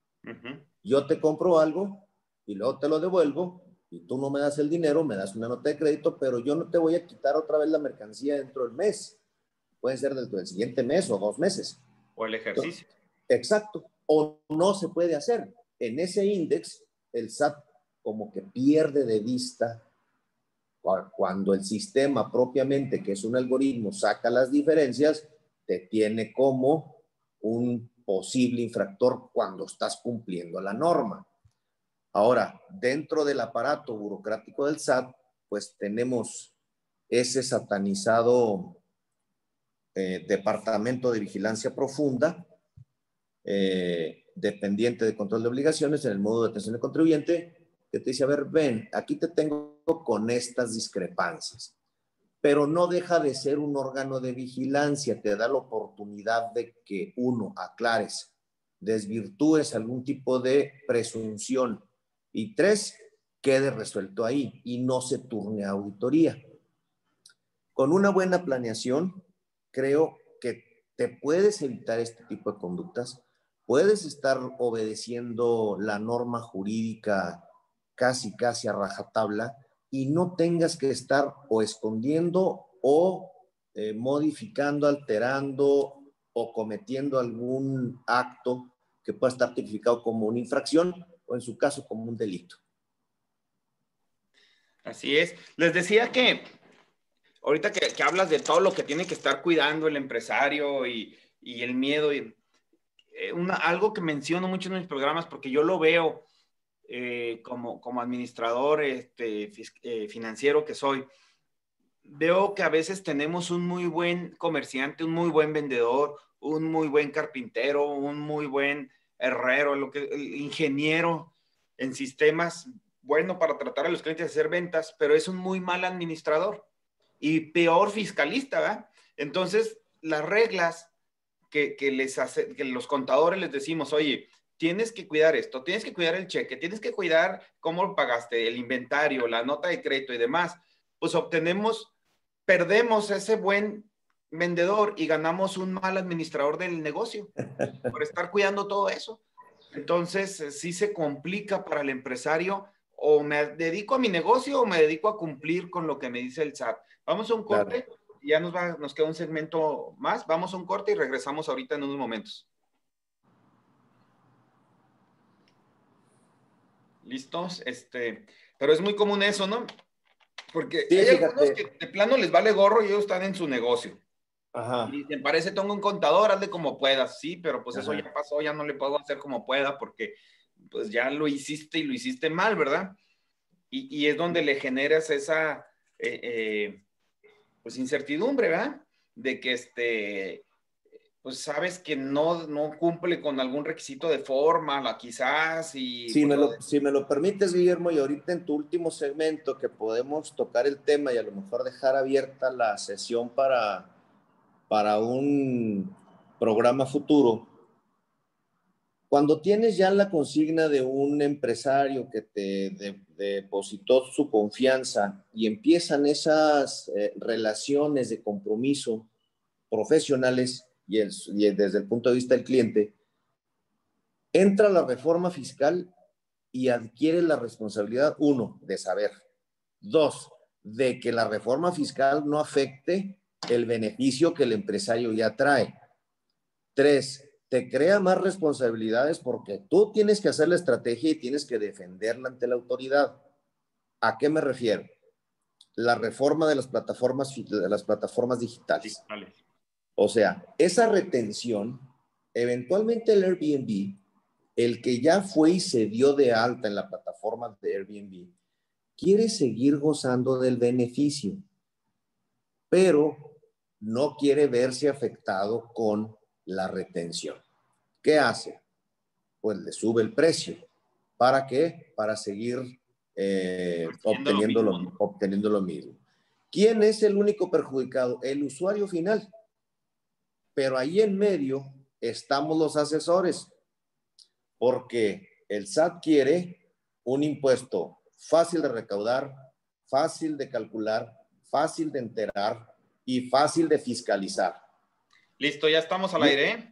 S3: Yo te compro algo y luego te lo devuelvo y tú no me das el dinero, me das una nota de crédito, pero yo no te voy a quitar otra vez la mercancía dentro del mes. Puede ser dentro del siguiente mes o 2 meses.
S4: O el ejercicio.
S3: Exacto. O no se puede hacer. En ese índice, el SAT como que pierde de vista cuando el sistema propiamente, que es un algoritmo, saca las diferencias, te tiene como un posible infractor cuando estás cumpliendo la norma. Ahora, dentro del aparato burocrático del SAT, pues tenemos ese satanizado Departamento de Vigilancia Profunda, dependiente de control de obligaciones en el modo de atención del contribuyente, que te dice, a ver, ven, aquí te tengo con estas discrepancias, pero no deja de ser un órgano de vigilancia, te da la oportunidad de que, uno, aclares, desvirtúes algún tipo de presunción, y 3, quede resuelto ahí y no se turne a auditoría. Con una buena planeación, creo que te puedes evitar este tipo de conductas, puedes estar obedeciendo la norma jurídica casi a rajatabla y no tengas que estar o escondiendo o modificando, alterando o cometiendo algún acto que pueda estar tipificado como una infracción o en su caso como un delito.
S4: Así es. Les decía que ahorita que hablas de todo lo que tiene que estar cuidando el empresario y el miedo, algo que menciono mucho en mis programas, porque yo lo veo como administrador financiero que soy, veo que a veces tenemos un muy buen comerciante, un muy buen vendedor, un muy buen carpintero, un muy buen herrero, ingeniero en sistemas, bueno para tratar a los clientes de hacer ventas, pero es un muy mal administrador y peor fiscalista, ¿verdad? Entonces, las reglas que los contadores les decimos, oye, tienes que cuidar esto, tienes que cuidar el cheque, tienes que cuidar cómo lo pagaste, el inventario, la nota de crédito y demás, pues perdemos ese buen vendedor y ganamos un mal administrador del negocio por estar cuidando todo eso. Entonces, sí se complica para el empresario, o me dedico a mi negocio o me dedico a cumplir con lo que me dice el SAT. Vamos a un corte, claro. Ya nos queda un segmento más, vamos a un corte y regresamos ahorita en unos momentos. ¿Listos? Pero es muy común eso, ¿no? Porque sí, hay algunos que de plano les vale gorro y ellos están en su negocio.
S3: Ajá.
S4: Y te parece, tengo un contador, hazle como puedas. Sí, pero pues eso ya pasó, ya no le puedo hacer como pueda porque pues ya lo hiciste y lo hiciste mal, ¿verdad? Y es donde le generas esa pues incertidumbre, ¿verdad? De que pues sabes que no cumple con algún requisito de forma, quizás, y...
S3: Si me lo permites, Guillermo, y ahorita en tu último segmento que podemos tocar el tema y a lo mejor dejar abierta la sesión para un programa futuro. Cuando tienes ya la consigna de un empresario que te depositó su confianza y empiezan esas relaciones de compromiso profesionales y desde el punto de vista del cliente, entra la reforma fiscal y adquiere la responsabilidad, 1, de saber, 2, de que la reforma fiscal no afecte el beneficio que el empresario ya trae, 3, te crea más responsabilidades porque tú tienes que hacer la estrategia y tienes que defenderla ante la autoridad. ¿A qué me refiero? La reforma de las plataformas digitales. O sea, esa retención, eventualmente el Airbnb, el que ya fue y se dio de alta en la plataforma de Airbnb, quiere seguir gozando del beneficio, pero no quiere verse afectado con la retención. ¿Qué hace? Pues le sube el precio. ¿Para qué? Para seguir obteniendo lo mismo. ¿Quién es el único perjudicado? El usuario final. Pero ahí en medio estamos los asesores, porque el SAT quiere un impuesto fácil de recaudar, fácil de calcular, fácil de enterar y fácil de fiscalizar.
S4: Listo, ya estamos al aire, ¿eh?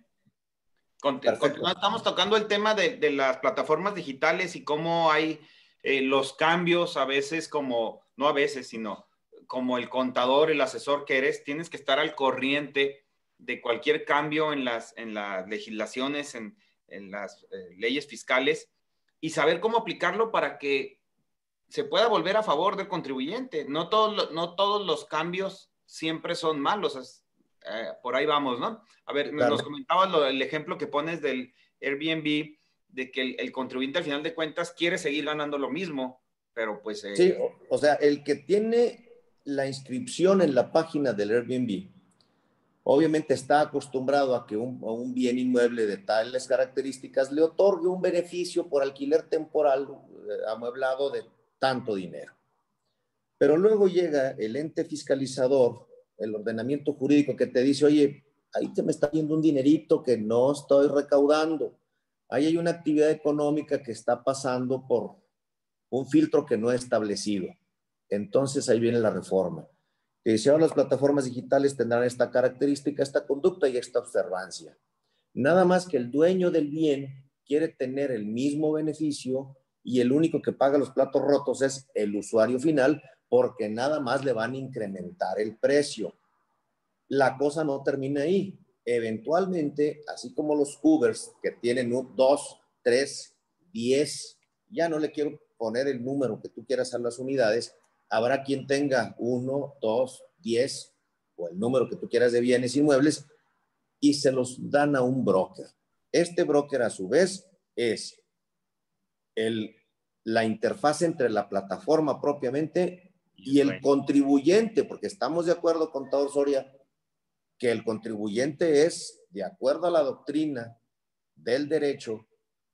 S4: Estamos tocando el tema de las plataformas digitales y cómo hay los cambios a veces como, no a veces, sino como el contador, el asesor que eres, tienes que estar al corriente de cualquier cambio en las legislaciones, en las leyes fiscales y saber cómo aplicarlo para que se pueda volver a favor del contribuyente. No todos los cambios siempre son malos. Por ahí vamos, ¿no? A ver, claro. Nos comentabas el ejemplo que pones del Airbnb, de que el contribuyente al final de cuentas quiere seguir ganando lo mismo, pero pues...
S3: Sí, o sea, el que tiene la inscripción en la página del Airbnb, obviamente está acostumbrado a que un bien inmueble de tales características le otorgue un beneficio por alquiler temporal amueblado de tanto dinero. Pero luego llega el ente fiscalizador, el ordenamiento jurídico que te dice, oye, ahí te me está yendo un dinerito que no estoy recaudando. Ahí hay una actividad económica que está pasando por un filtro que no he establecido. Entonces ahí viene la reforma. Que dice, ahora las plataformas digitales tendrán esta característica, esta conducta y esta observancia. Nada más que el dueño del bien quiere tener el mismo beneficio y el único que paga los platos rotos es el usuario final, porque nada más le van a incrementar el precio. La cosa no termina ahí. Eventualmente, así como los Ubers que tienen 2, 3, 10, ya no le quiero poner el número que tú quieras a las unidades, habrá quien tenga 1, 2, 10 o el número que tú quieras de bienes inmuebles y se los dan a un broker. Este broker a su vez es la interfaz entre la plataforma propiamente y el contribuyente, porque estamos de acuerdo, contador Soria, que el contribuyente es, de acuerdo a la doctrina del derecho,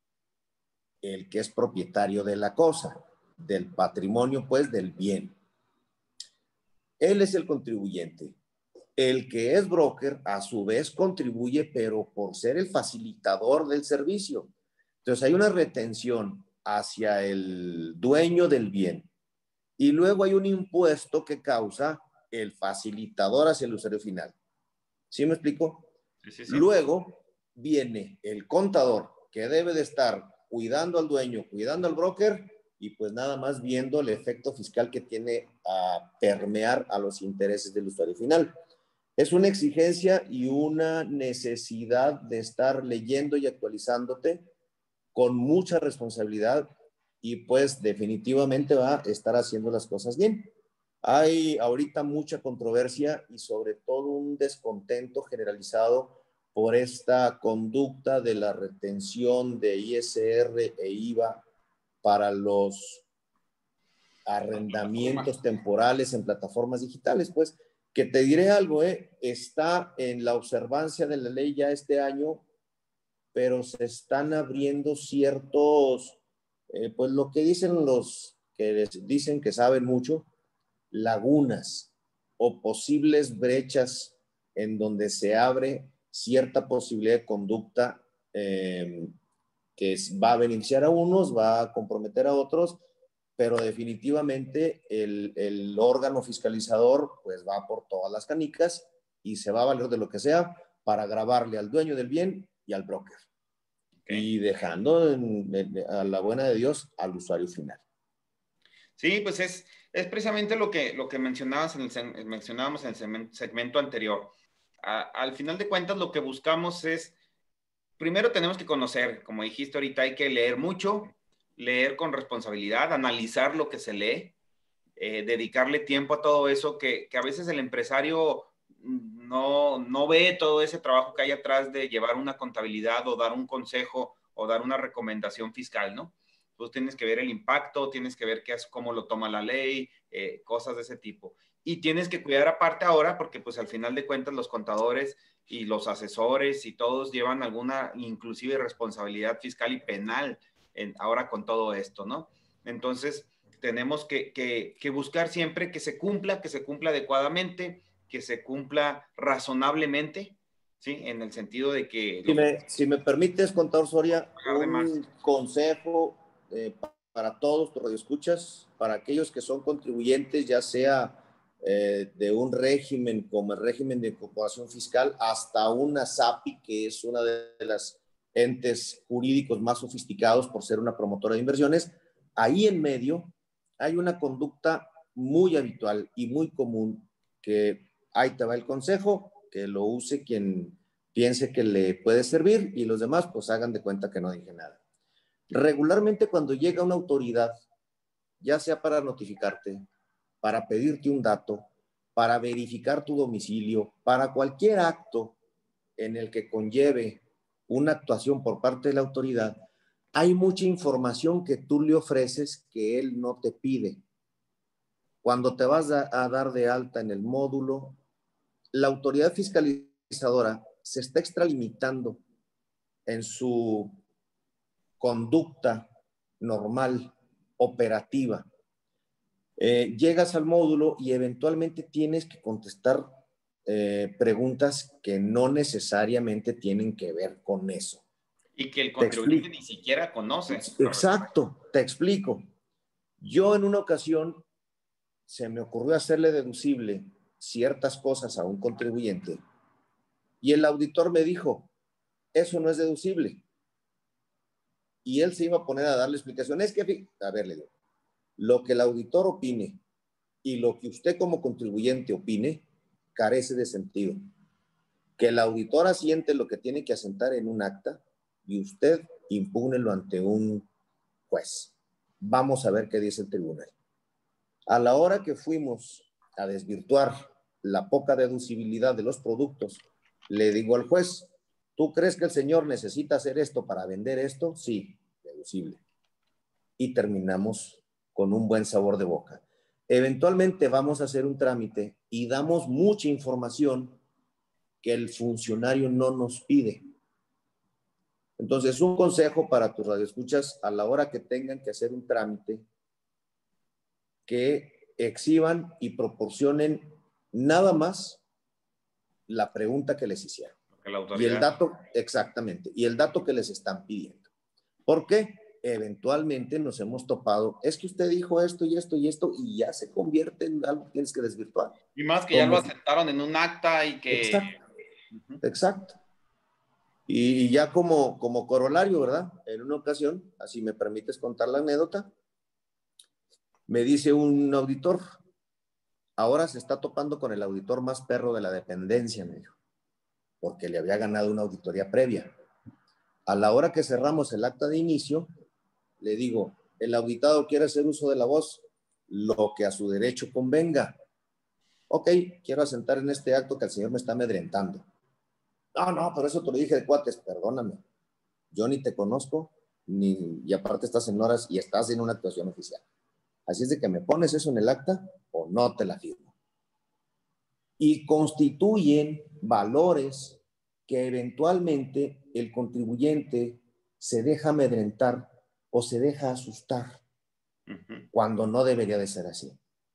S3: el que es propietario de la cosa, del patrimonio, pues, del bien. Él es el contribuyente. El que es broker, a su vez, contribuye, pero por ser el facilitador del servicio. Entonces, hay una retención hacia el dueño del bien. Y luego hay un impuesto que causa el facilitador hacia el usuario final. ¿Sí me explico? Sí. Luego viene el contador, que debe de estar cuidando al dueño, cuidando al broker, y pues nada más viendo el efecto fiscal que tiene a permear a los intereses del usuario final. Es una exigencia y una necesidad de estar leyendo y actualizándote con mucha responsabilidad y pues definitivamente va a estar haciendo las cosas bien. Hay ahorita mucha controversia y sobre todo un descontento generalizado por esta conducta de la retención de ISR e IVA para los arrendamientos temporales en plataformas digitales, pues, que te diré algo, está en la observancia de la ley ya este año, pero se están abriendo ciertos, pues lo que dicen los que dicen que saben mucho, lagunas o posibles brechas en donde se abre cierta posibilidad de conducta que va a beneficiar a unos, va a comprometer a otros, pero definitivamente el órgano fiscalizador pues va por todas las canicas y se va a valer de lo que sea para grabarle al dueño del bien y al broker. Y dejando a la buena de Dios al usuario final.
S4: Sí, pues es precisamente lo que mencionábamos en el segmento anterior. Al final de cuentas, lo que buscamos es, primero tenemos que conocer, como dijiste ahorita, hay que leer mucho, leer con responsabilidad, analizar lo que se lee, dedicarle tiempo a todo eso, que a veces el empresario no ve todo ese trabajo que hay atrás de llevar una contabilidad o dar un consejo o dar una recomendación fiscal, ¿no? Tú tienes que ver el impacto, tienes que ver cómo lo toma la ley, cosas de ese tipo. Y tienes que cuidar aparte ahora, porque pues al final de cuentas los contadores y los asesores y todos llevan alguna inclusive responsabilidad fiscal y penal ahora con todo esto, ¿no? Entonces tenemos que buscar siempre que se cumpla adecuadamente, que se cumpla razonablemente, ¿sí? En el sentido de que...
S3: Si me permites, contador Soria,
S4: un
S3: un consejo para todos tus radioescuchas, para aquellos que son contribuyentes, ya sea de un régimen como el régimen de incorporación fiscal hasta una SAPI, que es una de las entes jurídicos más sofisticados por ser una promotora de inversiones. Ahí en medio hay una conducta muy habitual y muy común, que ahí te va el consejo, que lo use quien piense que le puede servir, y los demás pues hagan de cuenta que no dije nada. Regularmente cuando llega una autoridad, ya sea para notificarte, para pedirte un dato, para verificar tu domicilio, para cualquier acto en el que conlleve una actuación por parte de la autoridad, hay mucha información que tú le ofreces que él no te pide. Cuando te vas a dar de alta en el módulo, la autoridad fiscalizadora se está extralimitando en su conducta normal, operativa. Llegas al módulo y eventualmente tienes que contestar preguntas que no necesariamente tienen que ver con eso.
S4: Y que el contribuyente ni siquiera conoce.
S3: Exacto, te explico. Yo en una ocasión se me ocurrió hacerle deducible ciertas cosas a un contribuyente y el auditor me dijo, eso no es deducible. Y él se iba a poner a darle explicación. Es que, a ver, le digo, lo que el auditor opine y lo que usted como contribuyente opine carece de sentido. Que el auditor asiente lo que tiene que asentar en un acta y usted impúgnelo ante un juez. Vamos a ver qué dice el tribunal. A la hora que fuimos a desvirtuar la poca deducibilidad de los productos, le digo al juez, ¿tú crees que el señor necesita hacer esto para vender esto? Sí, deducible. Y terminamos con un buen sabor de boca. Eventualmente vamos a hacer un trámite y damos mucha información que el funcionario no nos pide. Entonces, un consejo para tus radioescuchas a la hora que tengan que hacer un trámite, que exhiban y proporcionen nada más la pregunta que les hicieron. Y el dato, exactamente, y el dato que les están pidiendo. ¿Por qué? Eventualmente nos hemos topado, es que usted dijo esto y esto y esto, y ya se convierte en algo que tienes que desvirtuar.
S4: Y más que ya lo aceptaron en un acta y que...
S3: Exacto, exacto. Y ya como corolario, ¿verdad? En una ocasión, así me permites contar la anécdota, me dice un auditor, ahora se está topando con el auditor más perro de la dependencia, me dijo, porque le había ganado una auditoría previa. A la hora que cerramos el acta de inicio, le digo, el auditado quiere hacer uso de la voz, lo que a su derecho convenga. Ok, quiero asentar en este acto que el señor me está amedrentando. No, pero eso te lo dije de cuates, perdóname. Yo ni te conozco, y aparte estás en horas y estás en una actuación oficial. Así es de que me pones eso en el acta o no te la firmo. Y constituyen valores que eventualmente el contribuyente se deja amedrentar o se deja asustar cuando no debería de ser así.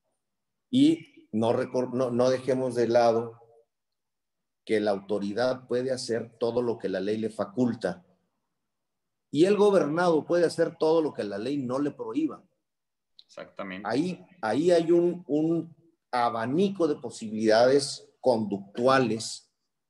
S3: Y no dejemos de lado que la autoridad puede hacer todo lo que la ley le faculta y el gobernado puede hacer todo lo que la ley no le prohíba.
S4: Exactamente.
S3: Ahí hay un abanico de posibilidades conductuales,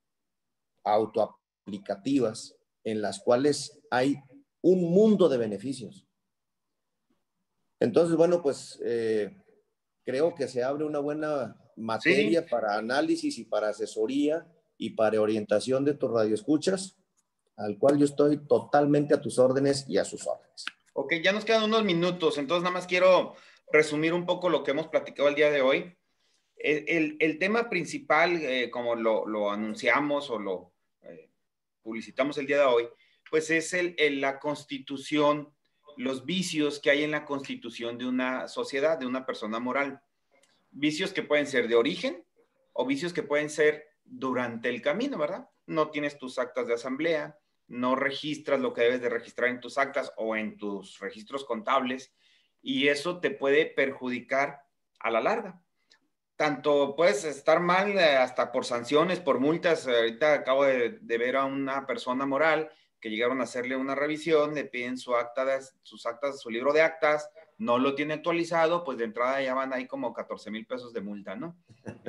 S3: autoaplicativas, en las cuales hay un mundo de beneficios. Entonces, bueno, pues creo que se abre una buena materia para análisis y para asesoría y para orientación de tus radioescuchas, al cual yo estoy totalmente a tus órdenes y a sus órdenes.
S4: Ok, ya nos quedan unos minutos, entonces nada más quiero resumir un poco lo que hemos platicado el día de hoy. el tema principal, como lo anunciamos o lo publicitamos el día de hoy, pues es la constitución, los vicios que hay en la constitución de una sociedad, de una persona moral. Vicios que pueden ser de origen o vicios que pueden ser durante el camino, ¿verdad? No tienes tus actas de asamblea, no registras lo que debes de registrar en tus actas o en tus registros contables, y eso te puede perjudicar a la larga. Tanto puedes estar mal hasta por sanciones, por multas. Ahorita acabo de ver a una persona moral que llegaron a hacerle una revisión, le piden sus actas, su libro de actas, no lo tiene actualizado, pues de entrada ya van ahí como 14,000 pesos de multa, ¿no?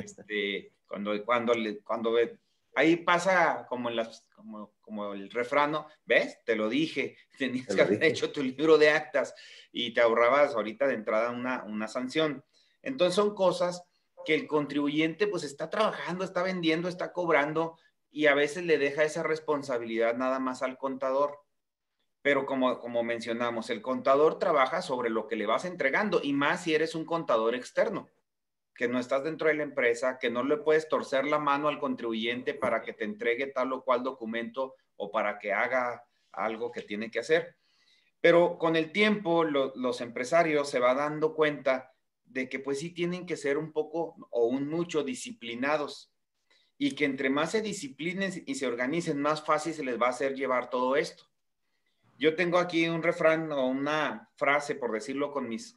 S4: Ahí pasa como, como el refrán, ¿ves? Te lo dije, tenías que haber hecho tu libro de actas y te ahorrabas ahorita de entrada una sanción. Entonces son cosas que el contribuyente pues está trabajando, está vendiendo, está cobrando, y a veces le deja esa responsabilidad nada más al contador. Pero como mencionamos, el contador trabaja sobre lo que le vas entregando, y más si eres un contador externo, que no estás dentro de la empresa, que no le puedes torcer la mano al contribuyente para que te entregue tal o cual documento o para que haga algo que tiene que hacer. Pero con el tiempo los empresarios se van dando cuenta de que pues sí tienen que ser un poco o un mucho disciplinados, y que entre más se disciplinen y se organicen, más fácil se les va a hacer llevar todo esto. Yo tengo aquí un refrán o una frase, por decirlo,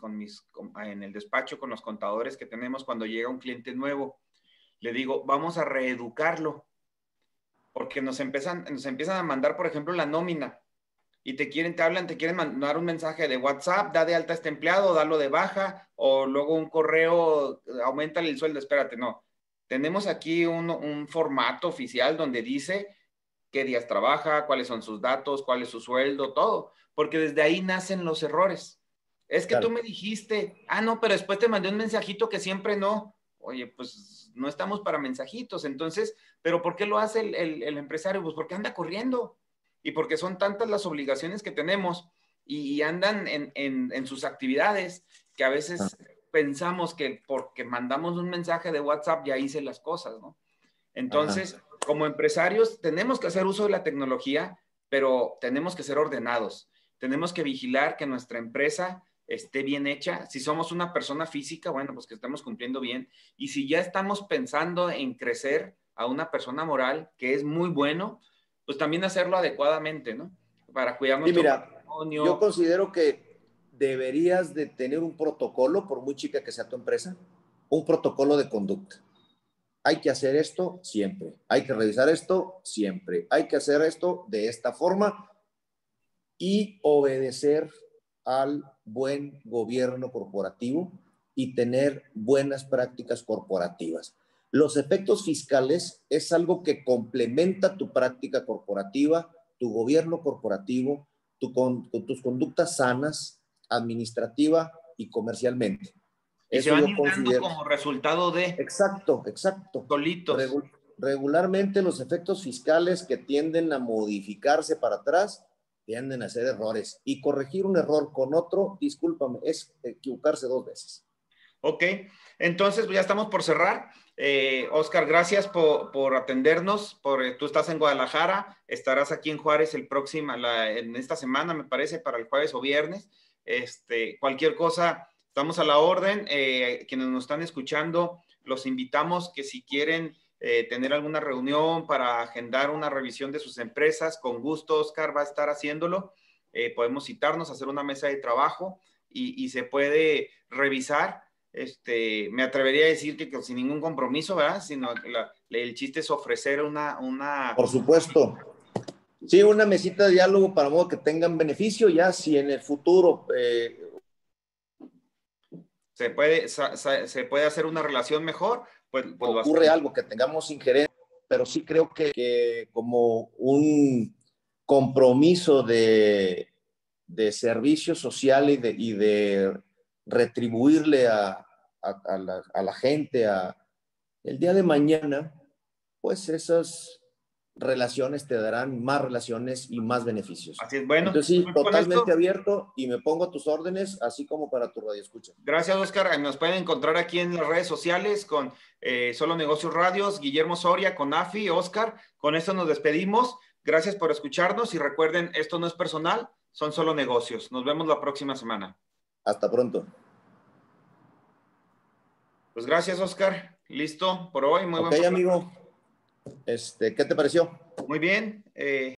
S4: en el despacho con los contadores que tenemos cuando llega un cliente nuevo. Le digo, vamos a reeducarlo, porque nos empiezan a mandar, por ejemplo, la nómina, y te quieren mandar un mensaje de WhatsApp, da de alta a este empleado, dalo de baja, o luego un correo, aumentale el sueldo. Espérate, no. Tenemos aquí un formato oficial donde dice qué días trabaja, cuáles son sus datos, cuál es su sueldo, todo, porque desde ahí nacen los errores. Es que tú me dijiste, no, pero después te mandé un mensajito que siempre no. Oye, pues no estamos para mensajitos. Entonces, ¿pero por qué lo hace el empresario? Pues porque anda corriendo, y porque son tantas las obligaciones que tenemos, y andan en sus actividades, que a veces pensamos que porque mandamos un mensaje de WhatsApp ya hice las cosas, ¿no? Entonces, como empresarios tenemos que hacer uso de la tecnología, pero tenemos que ser ordenados. Tenemos que vigilar que nuestra empresa esté bien hecha. Si somos una persona física, bueno, pues que estemos cumpliendo bien. Y si ya estamos pensando en crecer a una persona moral, que es muy bueno, pues también hacerlo adecuadamente, ¿no? Para cuidar nuestro patrimonio.
S3: Yo considero que deberías de tener un protocolo, por muy chica que sea tu empresa, un protocolo de conducta. Hay que hacer esto siempre, hay que revisar esto siempre, hay que hacer esto de esta forma y obedecer al buen gobierno corporativo y tener buenas prácticas corporativas. Los efectos fiscales es algo que complementa tu práctica corporativa, tu gobierno corporativo, tus conductas sanas, administrativa y comercialmente.
S4: Y eso se van dando como resultado de...
S3: Exacto.
S4: Solitos.
S3: Regularmente los efectos fiscales que tienden a modificarse para atrás tienden a ser errores. Y corregir un error con otro, discúlpame, es equivocarse 2 veces.
S4: Ok, entonces ya estamos por cerrar. Oscar, gracias por atendernos. Tú estás en Guadalajara, estarás aquí en Juárez en esta semana, me parece, para el jueves o viernes. Cualquier cosa, estamos a la orden. Quienes nos están escuchando, los invitamos que si quieren tener alguna reunión para agendar una revisión de sus empresas, con gusto Oscar va a estar haciéndolo. Podemos citarnos, hacer una mesa de trabajo y se puede revisar. Me atrevería a decir que sin ningún compromiso, ¿verdad? Sino que el chiste es ofrecer una...
S3: Por supuesto. Sí, una mesita de diálogo para modo que tengan beneficio, ya si en el futuro
S4: se puede hacer una relación mejor, pues
S3: ocurre algo, que tengamos injerencia, pero sí creo que como un compromiso de servicio social y de retribuirle a la gente el día de mañana, pues relaciones te darán más relaciones y más beneficios.
S4: Así es, bueno.
S3: Entonces sí,
S4: Con
S3: totalmente
S4: esto,
S3: abierto y me pongo a tus órdenes, así como para tu radioescucha.
S4: gracias, Oscar. Nos pueden encontrar aquí en las redes sociales con Solo Negocios Radios, Guillermo Soria, con AFI, Oscar. Con esto nos despedimos. Gracias por escucharnos y recuerden, esto no es personal, son solo negocios. Nos vemos la próxima semana.
S3: Hasta pronto.
S4: Pues gracias, Oscar. Listo por hoy. Muy
S3: Ok,
S4: buen programa.
S3: amigo. ¿Qué te pareció?
S4: Muy bien.